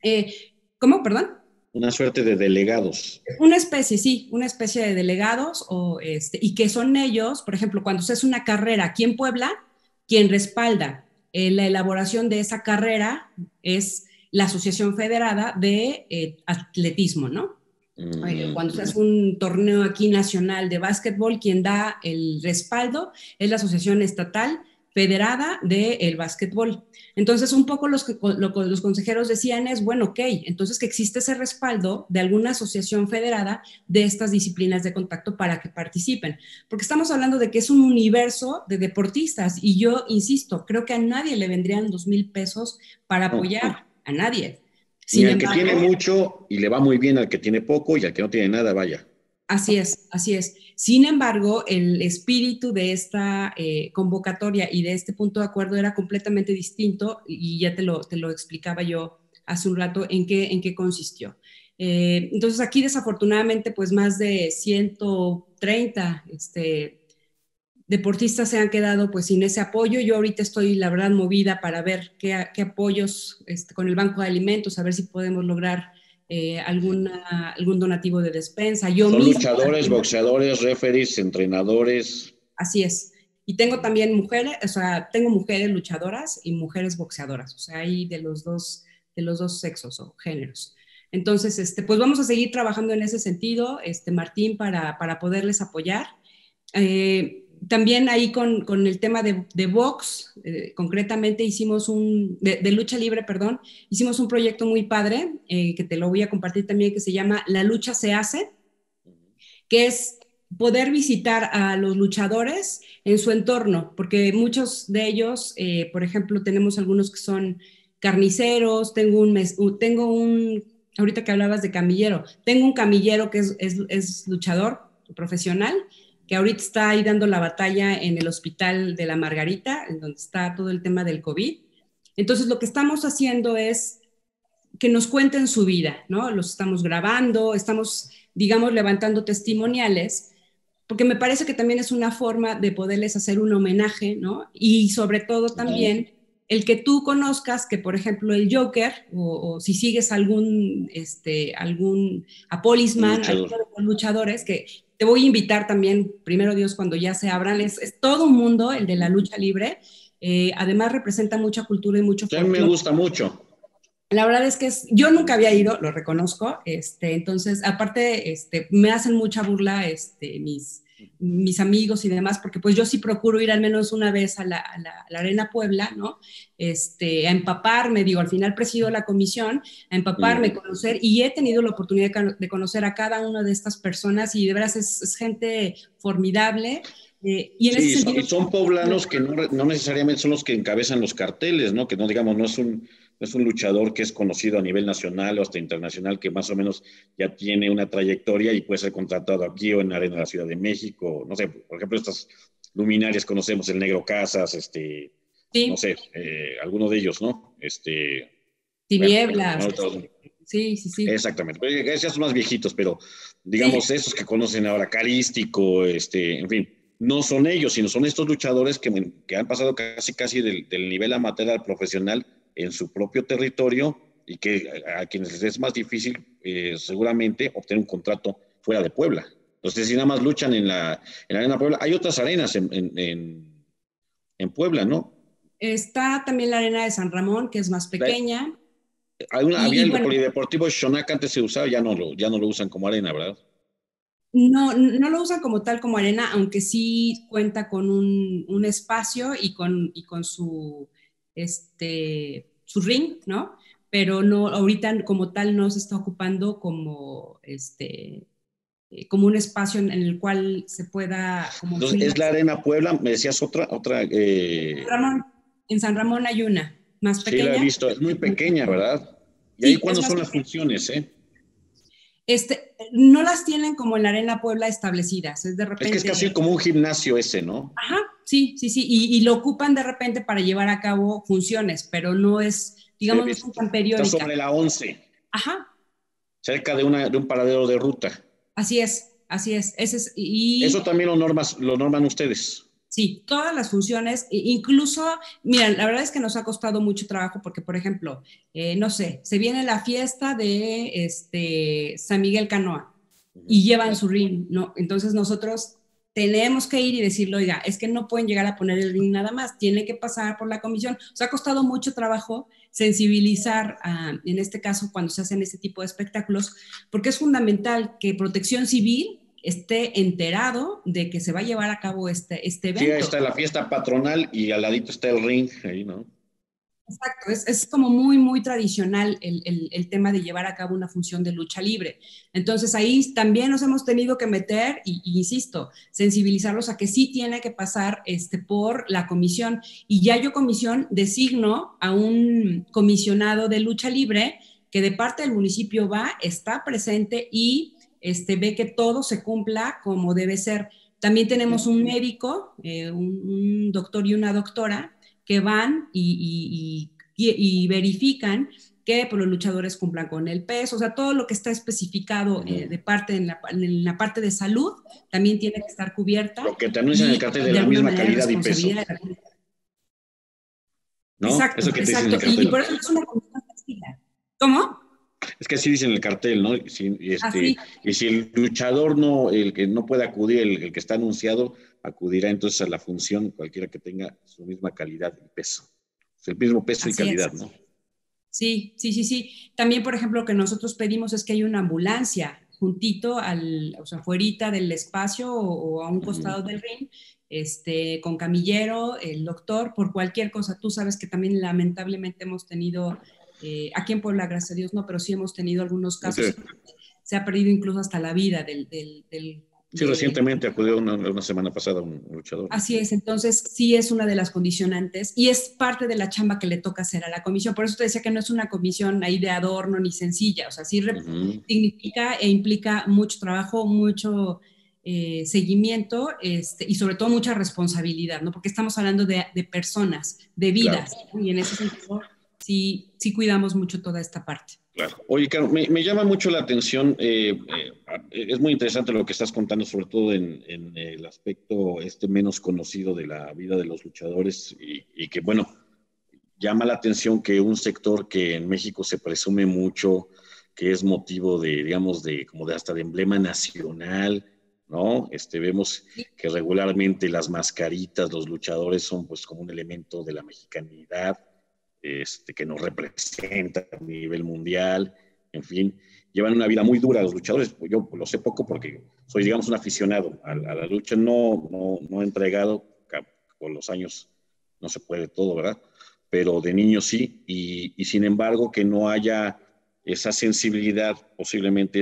¿Cómo? Perdón. Una suerte de delegados. Una especie, sí, una especie de delegados y que son ellos, por ejemplo, cuando se hace una carrera aquí en Puebla, quien respalda la elaboración de esa carrera es la Asociación Federada de Atletismo, ¿no? Cuando se hace un torneo aquí nacional de básquetbol, quien da el respaldo es la Asociación Estatal Federada del Básquetbol. Entonces, un poco lo que los consejeros decían es, bueno, ok, entonces que existe ese respaldo de alguna asociación federada de estas disciplinas de contacto para que participen. Porque estamos hablando de que es un universo de deportistas y yo insisto, creo que a nadie le vendrían 2,000 pesos para No, apoyar, a nadie. ni Sin al que tiene embargo, mucho y le va muy bien al que tiene poco y al que no tiene nada, vaya. así es, así es. Sin embargo, el espíritu de esta convocatoria y de este punto de acuerdo era completamente distinto y ya te lo explicaba yo hace un rato en qué consistió. Entonces aquí desafortunadamente pues más de 130 deportistas se han quedado pues sin ese apoyo. Yo ahorita estoy la verdad movida para ver qué apoyos con el Banco de Alimentos, a ver si podemos lograr algún donativo de despensa. Yo Son misma luchadores, también, boxeadores, referees, entrenadores. así es. Y tengo también mujeres, o sea, tengo mujeres luchadoras y mujeres boxeadoras, o sea, hay de los dos sexos o géneros. Entonces, pues vamos a seguir trabajando en ese sentido, Martín, para poderles apoyar. También ahí con el tema de box, concretamente hicimos de lucha libre, perdón, hicimos un proyecto muy padre, que te lo voy a compartir también, que se llama La lucha se hace, que es poder visitar a los luchadores en su entorno, porque muchos de ellos, por ejemplo, tenemos algunos que son carniceros, ahorita que hablabas de camillero, tengo un camillero que es luchador profesional, que ahorita está ahí dando la batalla en el hospital de la Margarita, en donde está todo el tema del COVID. Entonces, lo que estamos haciendo es que nos cuenten su vida, ¿no? Los estamos grabando, estamos, digamos, levantando testimoniales, porque me parece que también es una forma de poderles hacer un homenaje, ¿no? Y sobre todo también el que tú conozcas que, por ejemplo, el Joker, o si sigues algún a Policeman, alguno de los luchadores, que te voy a invitar también, primero Dios, cuando ya se abran, es todo un mundo, el de la lucha libre. Además representa mucha cultura y mucho folclore. A mí me gusta mucho. La verdad es que yo nunca había ido, lo reconozco, entonces, aparte, me hacen mucha burla mis amigos y demás, porque pues yo sí procuro ir al menos una vez a la Arena Puebla, ¿no? A empaparme, digo, al final presido la comisión, a empaparme, conocer, y he tenido la oportunidad de conocer a cada una de estas personas, y de veras es gente formidable. Y en ese sentido, son poblanos que no necesariamente son los que encabezan los carteles, ¿no? Que no, digamos, no es un luchador que es conocido a nivel nacional o hasta internacional, que más o menos ya tiene una trayectoria y puede ser contratado aquí o en la Arena de la Ciudad de México. No sé, por ejemplo, estas luminarias conocemos, el Negro Casas, sí. No sé, alguno de ellos, ¿no? Tinieblas. Bueno, sí. Exactamente. Esos son más viejitos, pero digamos, esos que conocen ahora, Carístico, en fin, no son ellos, sino son estos luchadores que han pasado casi del nivel amateur al profesional en su propio territorio y que a quienes les es más difícil seguramente obtener un contrato fuera de Puebla. Entonces, si nada más luchan en la Arena Puebla, hay otras arenas en Puebla, ¿no? Está también la Arena de San Ramón, que es más pequeña. Había el polideportivo Xonac, antes se usaba, ya no lo usan como arena, ¿verdad? No lo usan como tal como arena, aunque sí cuenta con un espacio y con su ring, ¿no? Pero no, ahorita como tal no se está ocupando como como un espacio en el cual se pueda como entonces, es la Arena Puebla, me decías otra. En San Ramón hay una más pequeña. Sí, la he visto, es muy pequeña, ¿verdad? ¿Y ahí cuándo son las funciones, no las tienen como en la Arena Puebla establecidas, es de repente. Es que es casi como un gimnasio ese, ¿no? Ajá, sí, y lo ocupan de repente para llevar a cabo funciones, pero no es, digamos, no es tan periódica. Está sobre la 11. Ajá. Cerca de un paradero de ruta. Así es. Eso también lo norman ustedes. Sí, todas las funciones, incluso, mira, la verdad es que nos ha costado mucho trabajo porque, por ejemplo, no sé, se viene la fiesta de San Miguel Canoa y llevan su ring, ¿no? Entonces nosotros tenemos que ir y decirle, oiga, es que no pueden llegar a poner el ring nada más, tiene que pasar por la comisión. Nos ha costado mucho trabajo sensibilizar, en este caso, cuando se hacen este tipo de espectáculos, porque es fundamental que Protección Civil esté enterado de que se va a llevar a cabo este evento. Sí, ahí está la fiesta patronal y al ladito está el ring, ahí, ¿no? Exacto, es como muy tradicional el tema de llevar a cabo una función de lucha libre. Entonces ahí también nos hemos tenido que meter, y insisto, sensibilizarlos a que sí tiene que pasar por la comisión. Y ya yo comisión designo a un comisionado de lucha libre que de parte del municipio está presente y ve que todo se cumpla como debe ser. También tenemos un médico, un doctor y una doctora, que van y verifican que los luchadores cumplan con el peso, o sea, todo lo que está especificado de parte en la parte de salud también tiene que estar cubierta. Lo que te anuncian en el cartel de la misma calidad y peso. ¿No? Exacto, eso que te exacto. Dicen en el cartel. Y por eso es una comisión flexible. ¿Cómo? Es que así dicen en el cartel, ¿no? Así. Y si el luchador el que no puede acudir, el que está anunciado, acudirá entonces a la función, cualquiera que tenga su misma calidad y peso. El mismo peso y calidad, ¿no? Sí. También, por ejemplo, lo que nosotros pedimos es que haya una ambulancia juntito o sea, fuerita del espacio o a un costado del ring, con camillero, el doctor, por cualquier cosa. Tú sabes que también lamentablemente hemos tenido, aquí en Puebla, gracias a Dios, no, pero sí hemos tenido algunos casos. Sí. Se ha perdido incluso hasta la vida Sí, recientemente acudió una semana pasada un luchador. Así es, entonces sí es una de las condicionantes y es parte de la chamba que le toca hacer a la comisión. Por eso te decía que no es una comisión ahí de adorno ni sencilla, o sea, sí significa e implica mucho trabajo, mucho seguimiento y sobre todo mucha responsabilidad, ¿no? Porque estamos hablando de personas, de vidas, claro. ¿No? Y en ese sentido sí cuidamos mucho toda esta parte. Claro. Oye, Caro, me llama mucho la atención, es muy interesante lo que estás contando, sobre todo en el aspecto menos conocido de la vida de los luchadores y que, bueno, llama la atención que un sector que en México se presume mucho, que es motivo de, digamos, de como de hasta de emblema nacional, ¿no? Vemos que regularmente las mascaritas, los luchadores son pues como un elemento de la mexicanidad, que nos representa a nivel mundial, en fin, llevan una vida muy dura los luchadores. Yo lo sé poco porque soy, digamos, un aficionado a la lucha, no he entregado, con los años no se puede todo, ¿verdad? Pero de niño sí, y sin embargo que no haya esa sensibilidad, posiblemente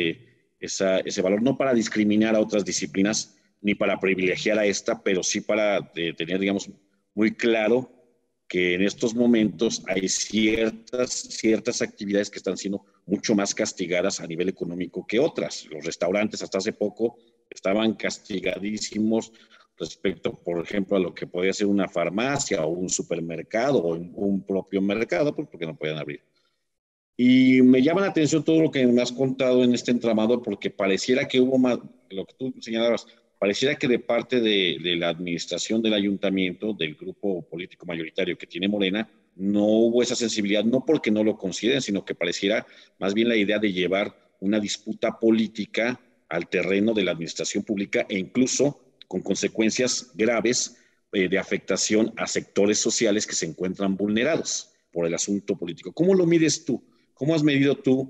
ese valor, no para discriminar a otras disciplinas, ni para privilegiar a esta, pero sí para tener, digamos, muy claro que en estos momentos hay ciertas actividades que están siendo mucho más castigadas a nivel económico que otras. Los restaurantes hasta hace poco estaban castigadísimos respecto, por ejemplo, a lo que podía ser una farmacia o un supermercado o un propio mercado, porque no podían abrir. Y me llama la atención todo lo que me has contado en este entramado, porque pareciera que hubo más, lo que tú señalabas, pareciera que de parte de la administración del ayuntamiento, del grupo político mayoritario que tiene Morena, no hubo esa sensibilidad, no porque no lo consideren, sino que pareciera más bien la idea de llevar una disputa política al terreno de la administración pública e incluso con consecuencias graves de afectación a sectores sociales que se encuentran vulnerados por el asunto político. ¿Cómo lo mides tú? ¿Cómo has medido tú?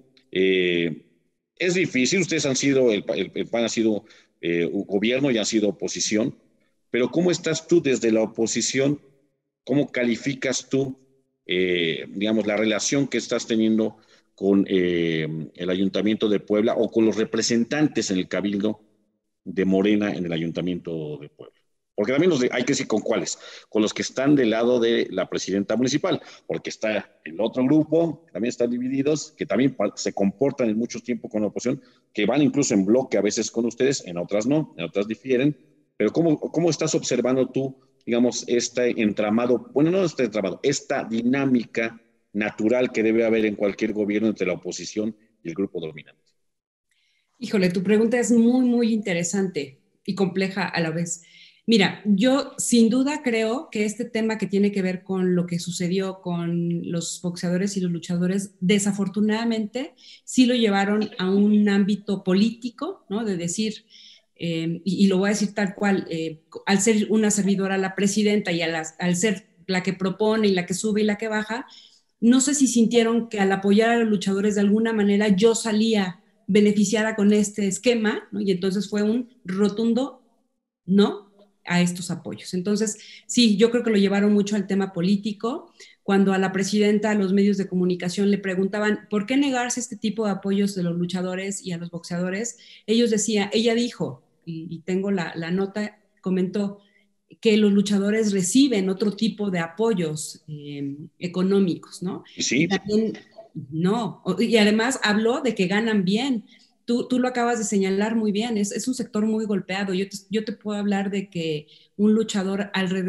Es difícil, ustedes han sido, el PAN ha sido gobierno y han sido oposición, pero ¿cómo estás tú desde la oposición? ¿Cómo calificas tú, digamos, la relación que estás teniendo con el Ayuntamiento de Puebla o con los representantes en el Cabildo de Morena en el Ayuntamiento de Puebla? Porque también hay que decir con cuáles, con los que están del lado de la presidenta municipal, porque está el otro grupo, también están divididos, que también se comportan en mucho tiempo con la oposición, que van incluso en bloque a veces con ustedes, en otras no, en otras difieren, pero ¿cómo estás observando tú, digamos, este entramado, bueno, no este entramado, esta dinámica natural que debe haber en cualquier gobierno entre la oposición y el grupo dominante? Híjole, tu pregunta es muy, muy interesante y compleja a la vez. Mira, yo sin duda creo que este tema que tiene que ver con lo que sucedió con los boxeadores y los luchadores, desafortunadamente sí lo llevaron a un ámbito político, ¿no? De decir, y lo voy a decir tal cual, al ser una servidora la presidenta y al ser la que propone y la que sube y la que baja, no sé si sintieron que al apoyar a los luchadores de alguna manera yo salía beneficiara con este esquema, ¿no? Y entonces fue un rotundo no a estos apoyos. Entonces, sí, yo creo que lo llevaron mucho al tema político. Cuando a la presidenta, a los medios de comunicación le preguntaban por qué negarse este tipo de apoyos de los luchadores y a los boxeadores, ella dijo, y tengo la nota, comentó que los luchadores reciben otro tipo de apoyos económicos, ¿no? Y Y sí, también no, y además habló de que ganan bien. Tú lo acabas de señalar muy bien, es un sector muy golpeado. Yo te puedo hablar de que un luchador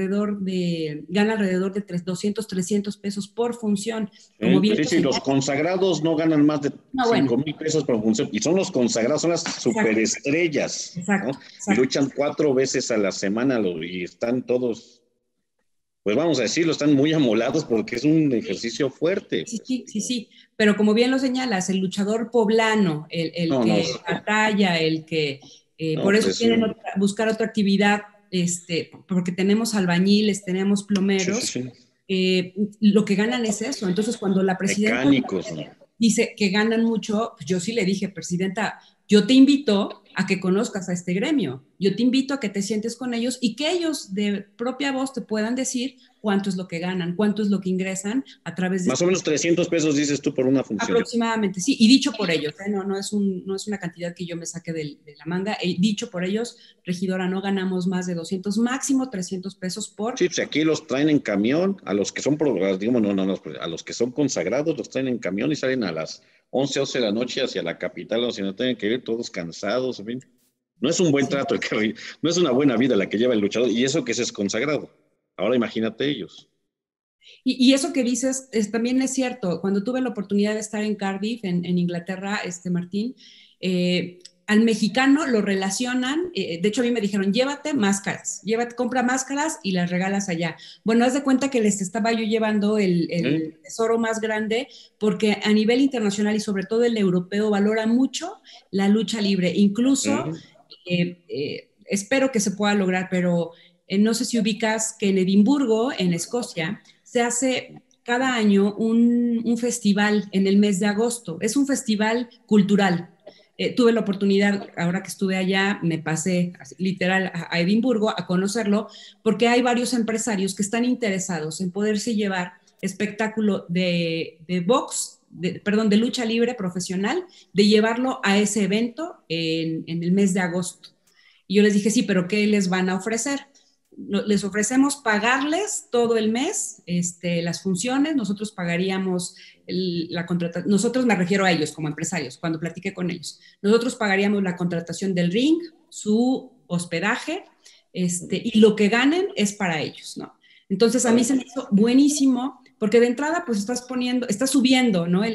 gana alrededor de 200, 300 pesos por función. Como bien sí, lo sí, los señalas. consagrados no ganan más de No, bueno, 5,000 pesos por función, y son los consagrados, son las exacto, superestrellas, exacto, ¿no? Y exacto. luchan 4 veces a la semana y están todos, pues vamos a decirlo, están muy amolados porque es un ejercicio fuerte. Sí, Pues, sí, sí, digo. sí, pero como bien lo señalas, el luchador poblano, el No, no, que batalla, el que por no, eso pues quieren buscar otra actividad, porque tenemos albañiles, tenemos sí, sí, plomeros, sí, lo que ganan es eso. Entonces, cuando la presidenta mecánicos, ¿no? dice que ganan mucho, pues yo sí le dije, presidenta, yo te invito a que conozcas a este gremio, yo te invito a que te sientes con ellos y que ellos de propia voz te puedan decir cuánto es lo que ganan, cuánto es lo que ingresan a través de Más o este. menos 300 pesos dices tú por una función. Aproximadamente, sí, y dicho por ellos, ¿eh? No es una cantidad que yo me saque de la manga, dicho por ellos, regidora, no ganamos más de 200, máximo 300 pesos por. Sí, pues aquí los traen en camión, a los que son, digamos, no, a los que son consagrados los traen en camión y salen a las 11, 12 de la noche hacia la capital, o si no tienen que ir todos cansados, en fin. No es un buen Sí. trato, no es una buena vida la que lleva el luchador, y eso que es consagrado. Ahora imagínate ellos. Y eso que dices también es cierto. Cuando tuve la oportunidad de estar en Cardiff, en Inglaterra, Martín, al mexicano lo relacionan, de hecho a mí me dijeron, llévate máscaras, compra máscaras y las regalas allá. Bueno, haz de cuenta que les estaba yo llevando el tesoro más grande, porque a nivel internacional y sobre todo el europeo valora mucho la lucha libre. Incluso, espero que se pueda lograr, pero no sé si ubicas que en Edimburgo, en Escocia, se hace cada año un festival en el mes de agosto. Es un festival cultural. Tuve la oportunidad, ahora que estuve allá, me pasé literal a Edimburgo a conocerlo, porque hay varios empresarios que están interesados en poderse llevar espectáculo de box, perdón, de lucha libre profesional, de llevarlo a ese evento en el mes de agosto. Y yo les dije, sí, pero ¿qué les van a ofrecer? Les ofrecemos pagarles todo el mes las funciones, nosotros pagaríamos la contratación, nosotros me refiero a ellos como empresarios, cuando platiqué con ellos, nosotros pagaríamos la contratación del ring, su hospedaje, y lo que ganen es para ellos, ¿no? Entonces a mí se me hizo buenísimo, porque de entrada pues estás subiendo, ¿no?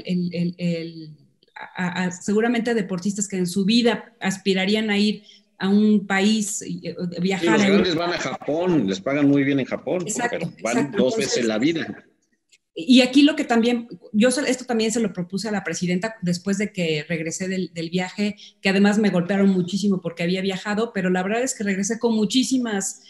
Seguramente deportistas que en su vida aspirarían a ir a un país, viajar. Sí, los grandes van a Japón, les pagan muy bien en Japón, exacto, pero van dos veces en la vida. Y aquí lo que también, esto también se lo propuse a la presidenta después de que regresé del viaje, que además me golpearon muchísimo porque había viajado, pero la verdad es que regresé con muchísimas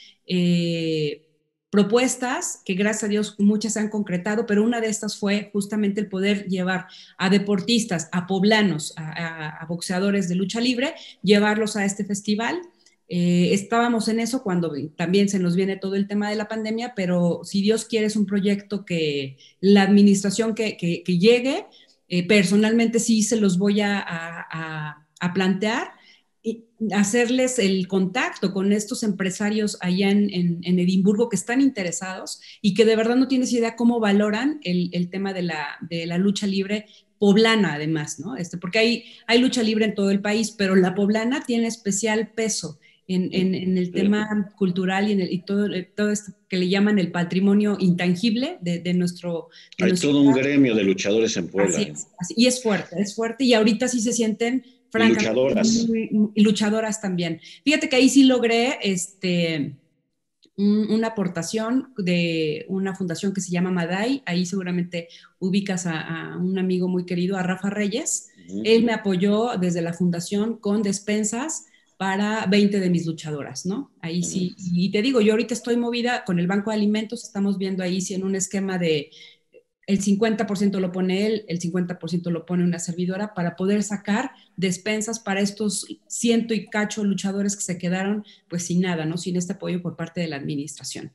propuestas, que gracias a Dios muchas se han concretado, pero una de estas fue justamente el poder llevar a deportistas, a poblanos, a boxeadores de lucha libre, llevarlos a este festival. Estábamos en eso cuando también se nos viene todo el tema de la pandemia, pero si Dios quiere es un proyecto que la administración que llegue, personalmente sí se los voy a plantear, y hacerles el contacto con estos empresarios allá en Edimburgo que están interesados y que de verdad no tienes idea cómo valoran el tema de la lucha libre poblana además, ¿no? Porque hay lucha libre en todo el país, pero la poblana tiene especial peso en el tema cultural y todo esto que le llaman el patrimonio intangible de nuestro... Hay todo un gremio de luchadores en Puebla. Y es fuerte, y ahorita sí se sienten francamente luchadoras. Y luchadoras también. Fíjate que ahí sí logré una aportación de una fundación que se llama Maday, ahí seguramente ubicas a un amigo muy querido, a Rafa Reyes. Él me apoyó desde la fundación con despensas para 20 de mis luchadoras, ¿no? Ahí sí, y te digo, yo ahorita estoy movida con el Banco de Alimentos, estamos viendo ahí si en un esquema de el 50% lo pone él, el 50% lo pone una servidora para poder sacar despensas para estos ciento y cacho luchadores que se quedaron pues sin nada, ¿no? Sin este apoyo por parte de la administración.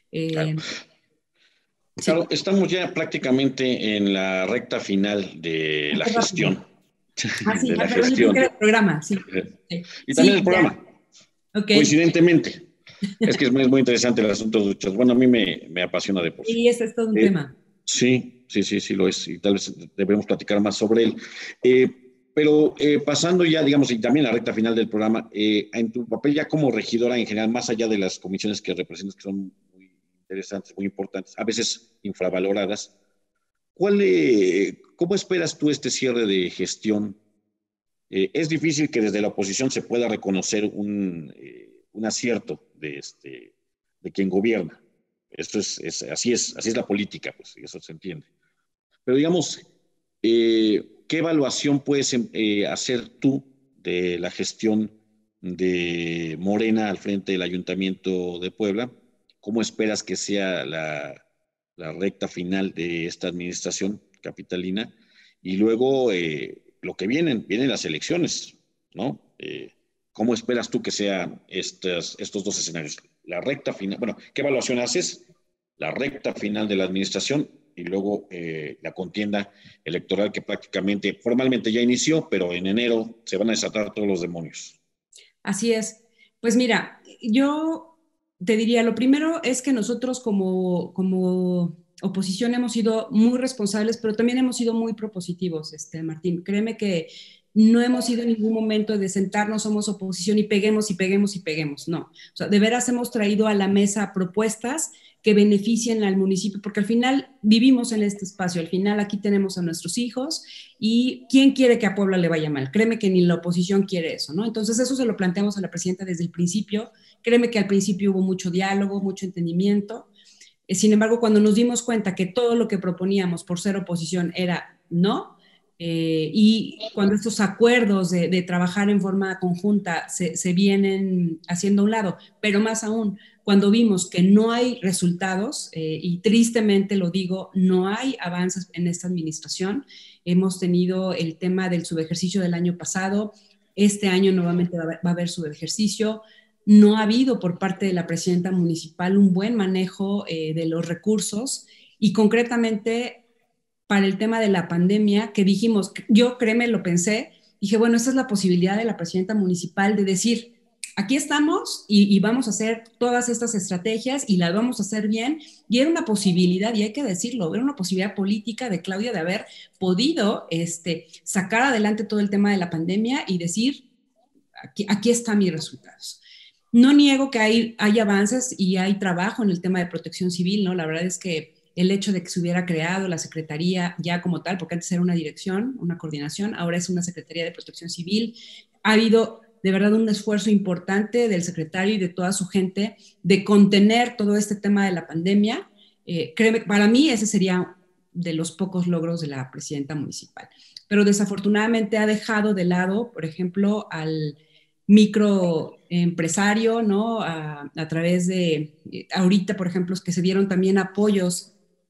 Claro, sí. Estamos ya prácticamente en la recta final de la gestión. Sí, de la gestión. El programa, sí. Y también el programa. Okay. Coincidentemente. Es que es muy interesante el asunto de luchas. Bueno, a mí me apasiona de por sí. Sí, ese es todo un tema. Sí lo es. Y tal vez debemos platicar más sobre él. Pero pasando ya, digamos, y también la recta final del programa, en tu papel ya como regidora en general, más allá de las comisiones que representas, que son muy interesantes, muy importantes, a veces infravaloradas, ¿cómo esperas tú este cierre de gestión? Es difícil que desde la oposición se pueda reconocer un acierto de quien gobierna. Así es la política, pues, y eso se entiende. Pero digamos, ¿qué evaluación puedes hacer tú de la gestión de Morena al frente del Ayuntamiento de Puebla? ¿Cómo esperas que sea la recta final de esta administración capitalina? Y luego, lo que vienen las elecciones, ¿no? ¿Cómo esperas tú que sean estos dos escenarios? La recta final, bueno, ¿qué evaluación haces? La recta final de la administración y luego la contienda electoral que prácticamente, formalmente ya inició, pero en enero se van a desatar todos los demonios. Así es. Pues mira, yo te diría, lo primero es que nosotros como oposición hemos sido muy responsables, pero también hemos sido muy propositivos, Martín. Créeme que no hemos ido en ningún momento de sentarnos, somos oposición y peguemos y peguemos y peguemos, no. O sea, de veras hemos traído a la mesa propuestas que beneficien al municipio, porque al final vivimos en este espacio, al final aquí tenemos a nuestros hijos y ¿quién quiere que a Puebla le vaya mal? Créeme que ni la oposición quiere eso, ¿no? Entonces eso se lo planteamos a la presidenta desde el principio, créeme que al principio hubo mucho diálogo, mucho entendimiento. Sin embargo, cuando nos dimos cuenta que todo lo que proponíamos por ser oposición era no, y cuando estos acuerdos de trabajar en forma conjunta se vienen haciendo a un lado, pero más aún, cuando vimos que no hay resultados, y tristemente lo digo, no hay avances en esta administración, hemos tenido el tema del subejercicio del año pasado, este año nuevamente va a haber subejercicio, no ha habido por parte de la presidenta municipal un buen manejo de los recursos y concretamente para el tema de la pandemia que dijimos, yo créeme, lo pensé, dije, bueno, esta es la posibilidad de la presidenta municipal de decir, aquí estamos y vamos a hacer todas estas estrategias y las vamos a hacer bien. Y era una posibilidad, y hay que decirlo, era una posibilidad política de Claudia de haber podido sacar adelante todo el tema de la pandemia y decir, aquí están mis resultados. No niego que hay avances y hay trabajo en el tema de protección civil, ¿no? La verdad es que el hecho de que se hubiera creado la Secretaría ya como tal, porque antes era una dirección, una coordinación, ahora es una Secretaría de Protección Civil, ha habido de verdad un esfuerzo importante del secretario y de toda su gente de contener todo este tema de la pandemia. Créeme, para mí ese sería de los pocos logros de la presidenta municipal. Pero desafortunadamente ha dejado de lado, por ejemplo, al microempresario, ¿no? A través de, ahorita, por ejemplo, que se dieron también apoyos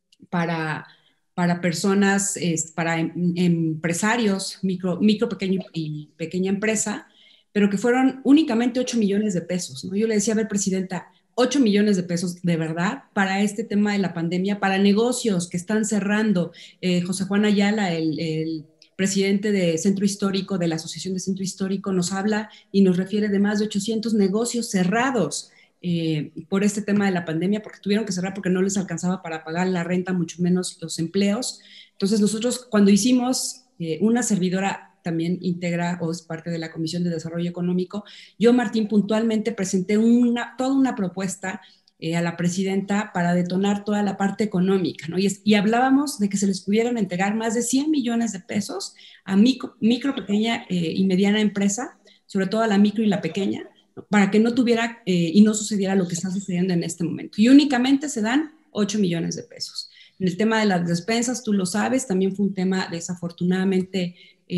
para personas, para empresarios, micro, pequeño y pequeña empresa, pero que fueron únicamente 8 millones de pesos, ¿no? Yo le decía, a ver, presidenta, 8 millones de pesos de verdad para este tema de la pandemia, para negocios que están cerrando. José Juan Ayala, el presidente de Centro Histórico, de la Asociación de Centro Histórico, nos habla y nos refiere de más de 800 negocios cerrados por este tema de la pandemia, porque tuvieron que cerrar porque no les alcanzaba para pagar la renta, mucho menos los empleos. Entonces nosotros cuando hicimos, una servidora también integra o es parte de la Comisión de Desarrollo Económico, yo, Martín, puntualmente presenté toda una propuesta a la presidenta para detonar toda la parte económica, ¿no? Y hablábamos de que se les pudieran entregar más de 100 millones de pesos a micro, pequeña y mediana empresa, sobre todo a la micro y la pequeña, ¿no? Para que no tuviera y no sucediera lo que está sucediendo en este momento. Y únicamente se dan 8 millones de pesos. En el tema de las despensas, tú lo sabes, también fue un tema desafortunadamente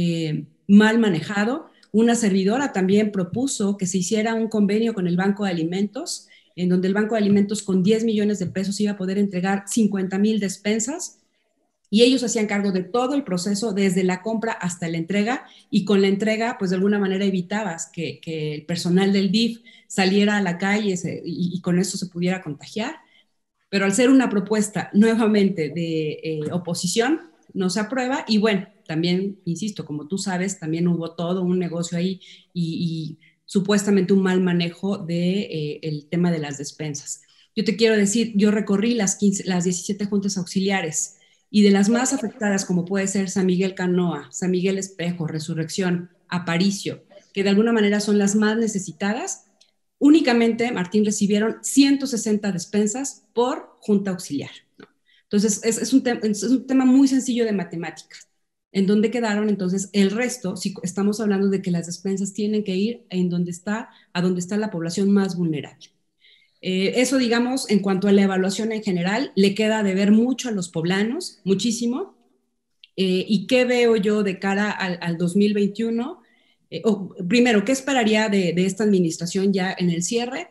mal manejado. Una servidora también propuso que se hiciera un convenio con el Banco de Alimentos, en donde el Banco de Alimentos con 10 millones de pesos iba a poder entregar 50,000 despensas y ellos hacían cargo de todo el proceso, desde la compra hasta la entrega, y con la entrega, pues de alguna manera evitabas que el personal del DIF saliera a la calle y con eso se pudiera contagiar. Pero al ser una propuesta nuevamente de oposición, no se aprueba y bueno, también, insisto, como tú sabes, también hubo todo un negocio ahí y supuestamente un mal manejo de el tema de las despensas. Yo te quiero decir, yo recorrí las 17 juntas auxiliares y de las más afectadas, como puede ser San Miguel Canoa, San Miguel Espejo, Resurrección, Aparicio, que de alguna manera son las más necesitadas, únicamente, Martín, recibieron 160 despensas por junta auxiliar, ¿no? Entonces, es un tema muy sencillo de matemáticas. ¿En dónde quedaron entonces el resto? Si estamos hablando de que las despensas tienen que ir a donde está la población más vulnerable. Eso, digamos, en cuanto a la evaluación en general, le queda de ver mucho a los poblanos, muchísimo. ¿Y qué veo yo de cara al 2021? Primero, ¿qué esperaría de esta administración ya en el cierre?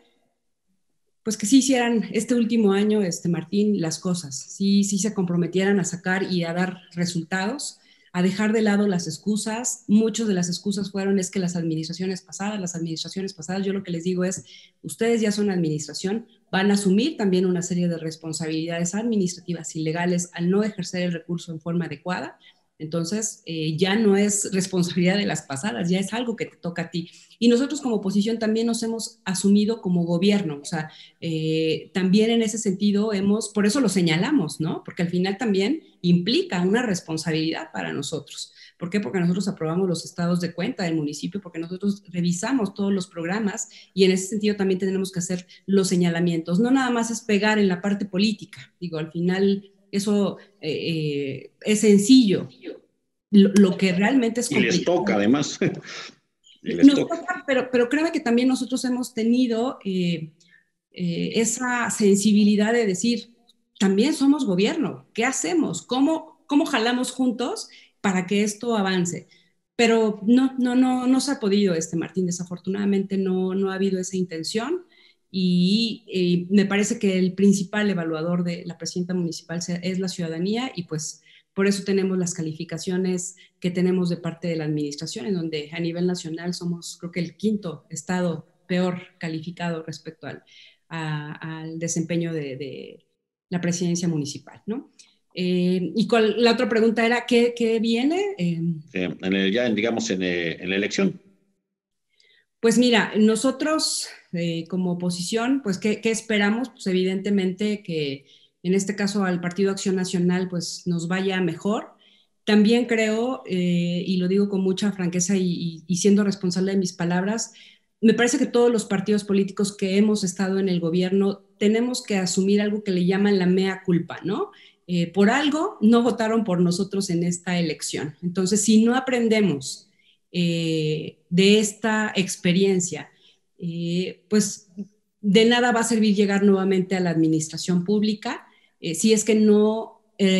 Pues que sí hicieran este último año, Martín, las cosas, sí se comprometieran a sacar y a dar resultados, a dejar de lado las excusas. Muchas de las excusas fueron es que las administraciones pasadas, yo lo que les digo es, ustedes ya son administración, van a asumir también una serie de responsabilidades administrativas y legales al no ejercer el recurso en forma adecuada. Entonces, ya no es responsabilidad de las pasadas, ya es algo que te toca a ti. Y nosotros como oposición también nos hemos asumido como gobierno, o sea, también en ese sentido por eso lo señalamos, ¿no? Porque al final también implica una responsabilidad para nosotros. ¿Por qué? Porque nosotros aprobamos los estados de cuenta del municipio, porque nosotros revisamos todos los programas y en ese sentido también tenemos que hacer los señalamientos. No nada más es pegar en la parte política, digo, al final eso es sencillo. Lo que realmente es complicado. Y les toca, además. Nos toca, pero créeme que también nosotros hemos tenido esa sensibilidad de decir, también somos gobierno, ¿qué hacemos? ¿Cómo jalamos juntos para que esto avance? Pero no se ha podido, Martín, desafortunadamente no ha habido esa intención y me parece que el principal evaluador de la presidenta municipal es la ciudadanía y pues por eso tenemos las calificaciones que tenemos de parte de la administración, en donde a nivel nacional somos, creo que el quinto estado peor calificado respecto al desempeño de la presidencia municipal, ¿no? Y la otra pregunta era, ¿qué viene? Digamos, en la elección. Pues mira, nosotros como oposición, pues, ¿qué esperamos? Pues evidentemente que en este caso al Partido Acción Nacional, pues nos vaya mejor. También creo, y lo digo con mucha franqueza y siendo responsable de mis palabras, me parece que todos los partidos políticos que hemos estado en el gobierno tenemos que asumir algo que le llaman la mea culpa, ¿no? Por algo no votaron por nosotros en esta elección. Entonces, si no aprendemos de esta experiencia, pues de nada va a servir llegar nuevamente a la administración pública si es que no,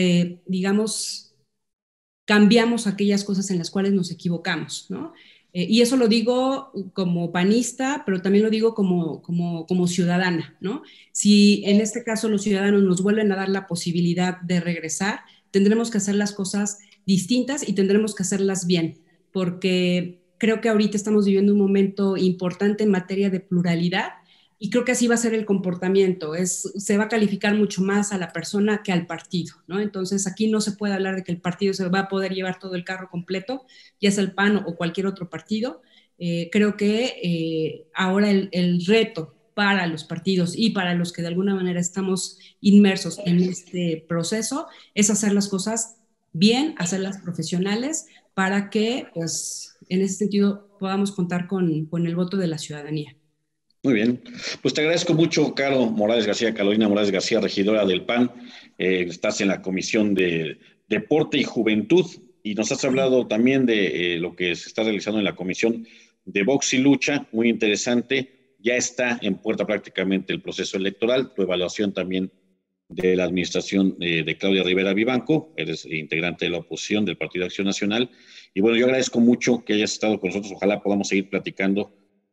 digamos, cambiamos aquellas cosas en las cuales nos equivocamos, ¿no? Y eso lo digo como panista, pero también lo digo como ciudadana, ¿no? Si en este caso los ciudadanos nos vuelven a dar la posibilidad de regresar, tendremos que hacer las cosas distintas y tendremos que hacerlas bien, porque creo que ahorita estamos viviendo un momento importante en materia de pluralidad y creo que así va a ser el comportamiento, se va a calificar mucho más a la persona que al partido, ¿no? Entonces aquí no se puede hablar de que el partido se va a poder llevar todo el carro completo, ya sea el PAN o cualquier otro partido. Creo que ahora el reto para los partidos y para los que de alguna manera estamos inmersos en este proceso es hacer las cosas bien, hacerlas profesionales para que, pues, en ese sentido podamos contar con el voto de la ciudadanía. Muy bien, pues te agradezco mucho, Carolina Morales García, regidora del PAN. Estás en la Comisión de Deporte y Juventud y nos has hablado también de lo que se está realizando en la Comisión de Box y Lucha, muy interesante. Ya está en puerta prácticamente el proceso electoral, tu evaluación también de la administración de Claudia Rivera Vivanco, eres integrante de la oposición del Partido Acción Nacional. Y bueno, yo agradezco mucho que hayas estado con nosotros, ojalá podamos seguir platicando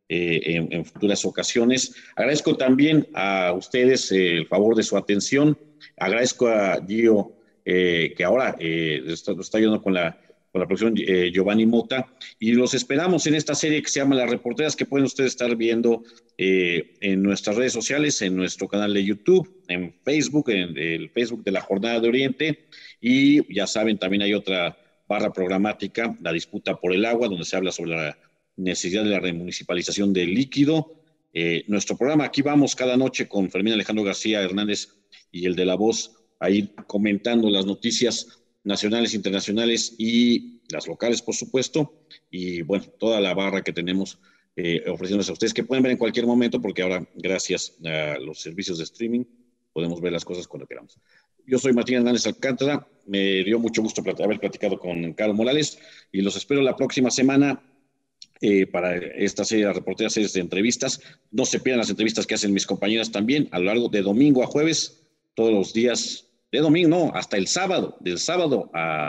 en futuras ocasiones. Agradezco también a ustedes el favor de su atención. Agradezco a Gio, que ahora está ayudando con la producción, Giovanni Mota, y los esperamos en esta serie que se llama Las Reporteras, que pueden ustedes estar viendo en nuestras redes sociales, en nuestro canal de YouTube, en Facebook, en el Facebook de la Jornada de Oriente, y ya saben, también hay otra barra programática, La Disputa por el Agua, donde se habla sobre la necesidad de la remunicipalización del líquido. Nuestro programa, aquí vamos cada noche con Fermín Alejandro García Hernández y el de La Voz, a ir comentando las noticias nacionales, internacionales y las locales, por supuesto, y bueno, toda la barra que tenemos ofreciéndoles a ustedes, que pueden ver en cualquier momento, porque ahora, gracias a los servicios de streaming, podemos ver las cosas cuando queramos. Yo soy Martín Hernández Alcántara, me dio mucho gusto haber platicado con Carlos Morales y los espero la próxima semana para esta serie de reporteras, series de entrevistas. No se pierdan las entrevistas que hacen mis compañeras también a lo largo de domingo a jueves, todos los días de domingo, no, hasta el sábado, del sábado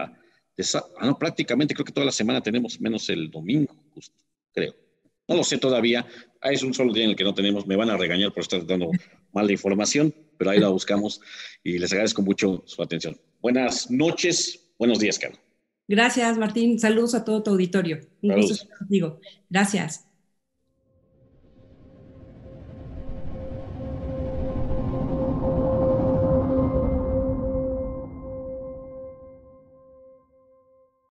no, prácticamente creo que toda la semana tenemos, menos el domingo, justo, creo. No lo sé todavía, es un solo día en el que no tenemos, me van a regañar por estar dando mala información, pero ahí la buscamos y les agradezco mucho su atención. Buenas noches, buenos días, Carlos. Gracias, Martín. Saludos a todo tu auditorio. Un gusto estar contigo. Gracias.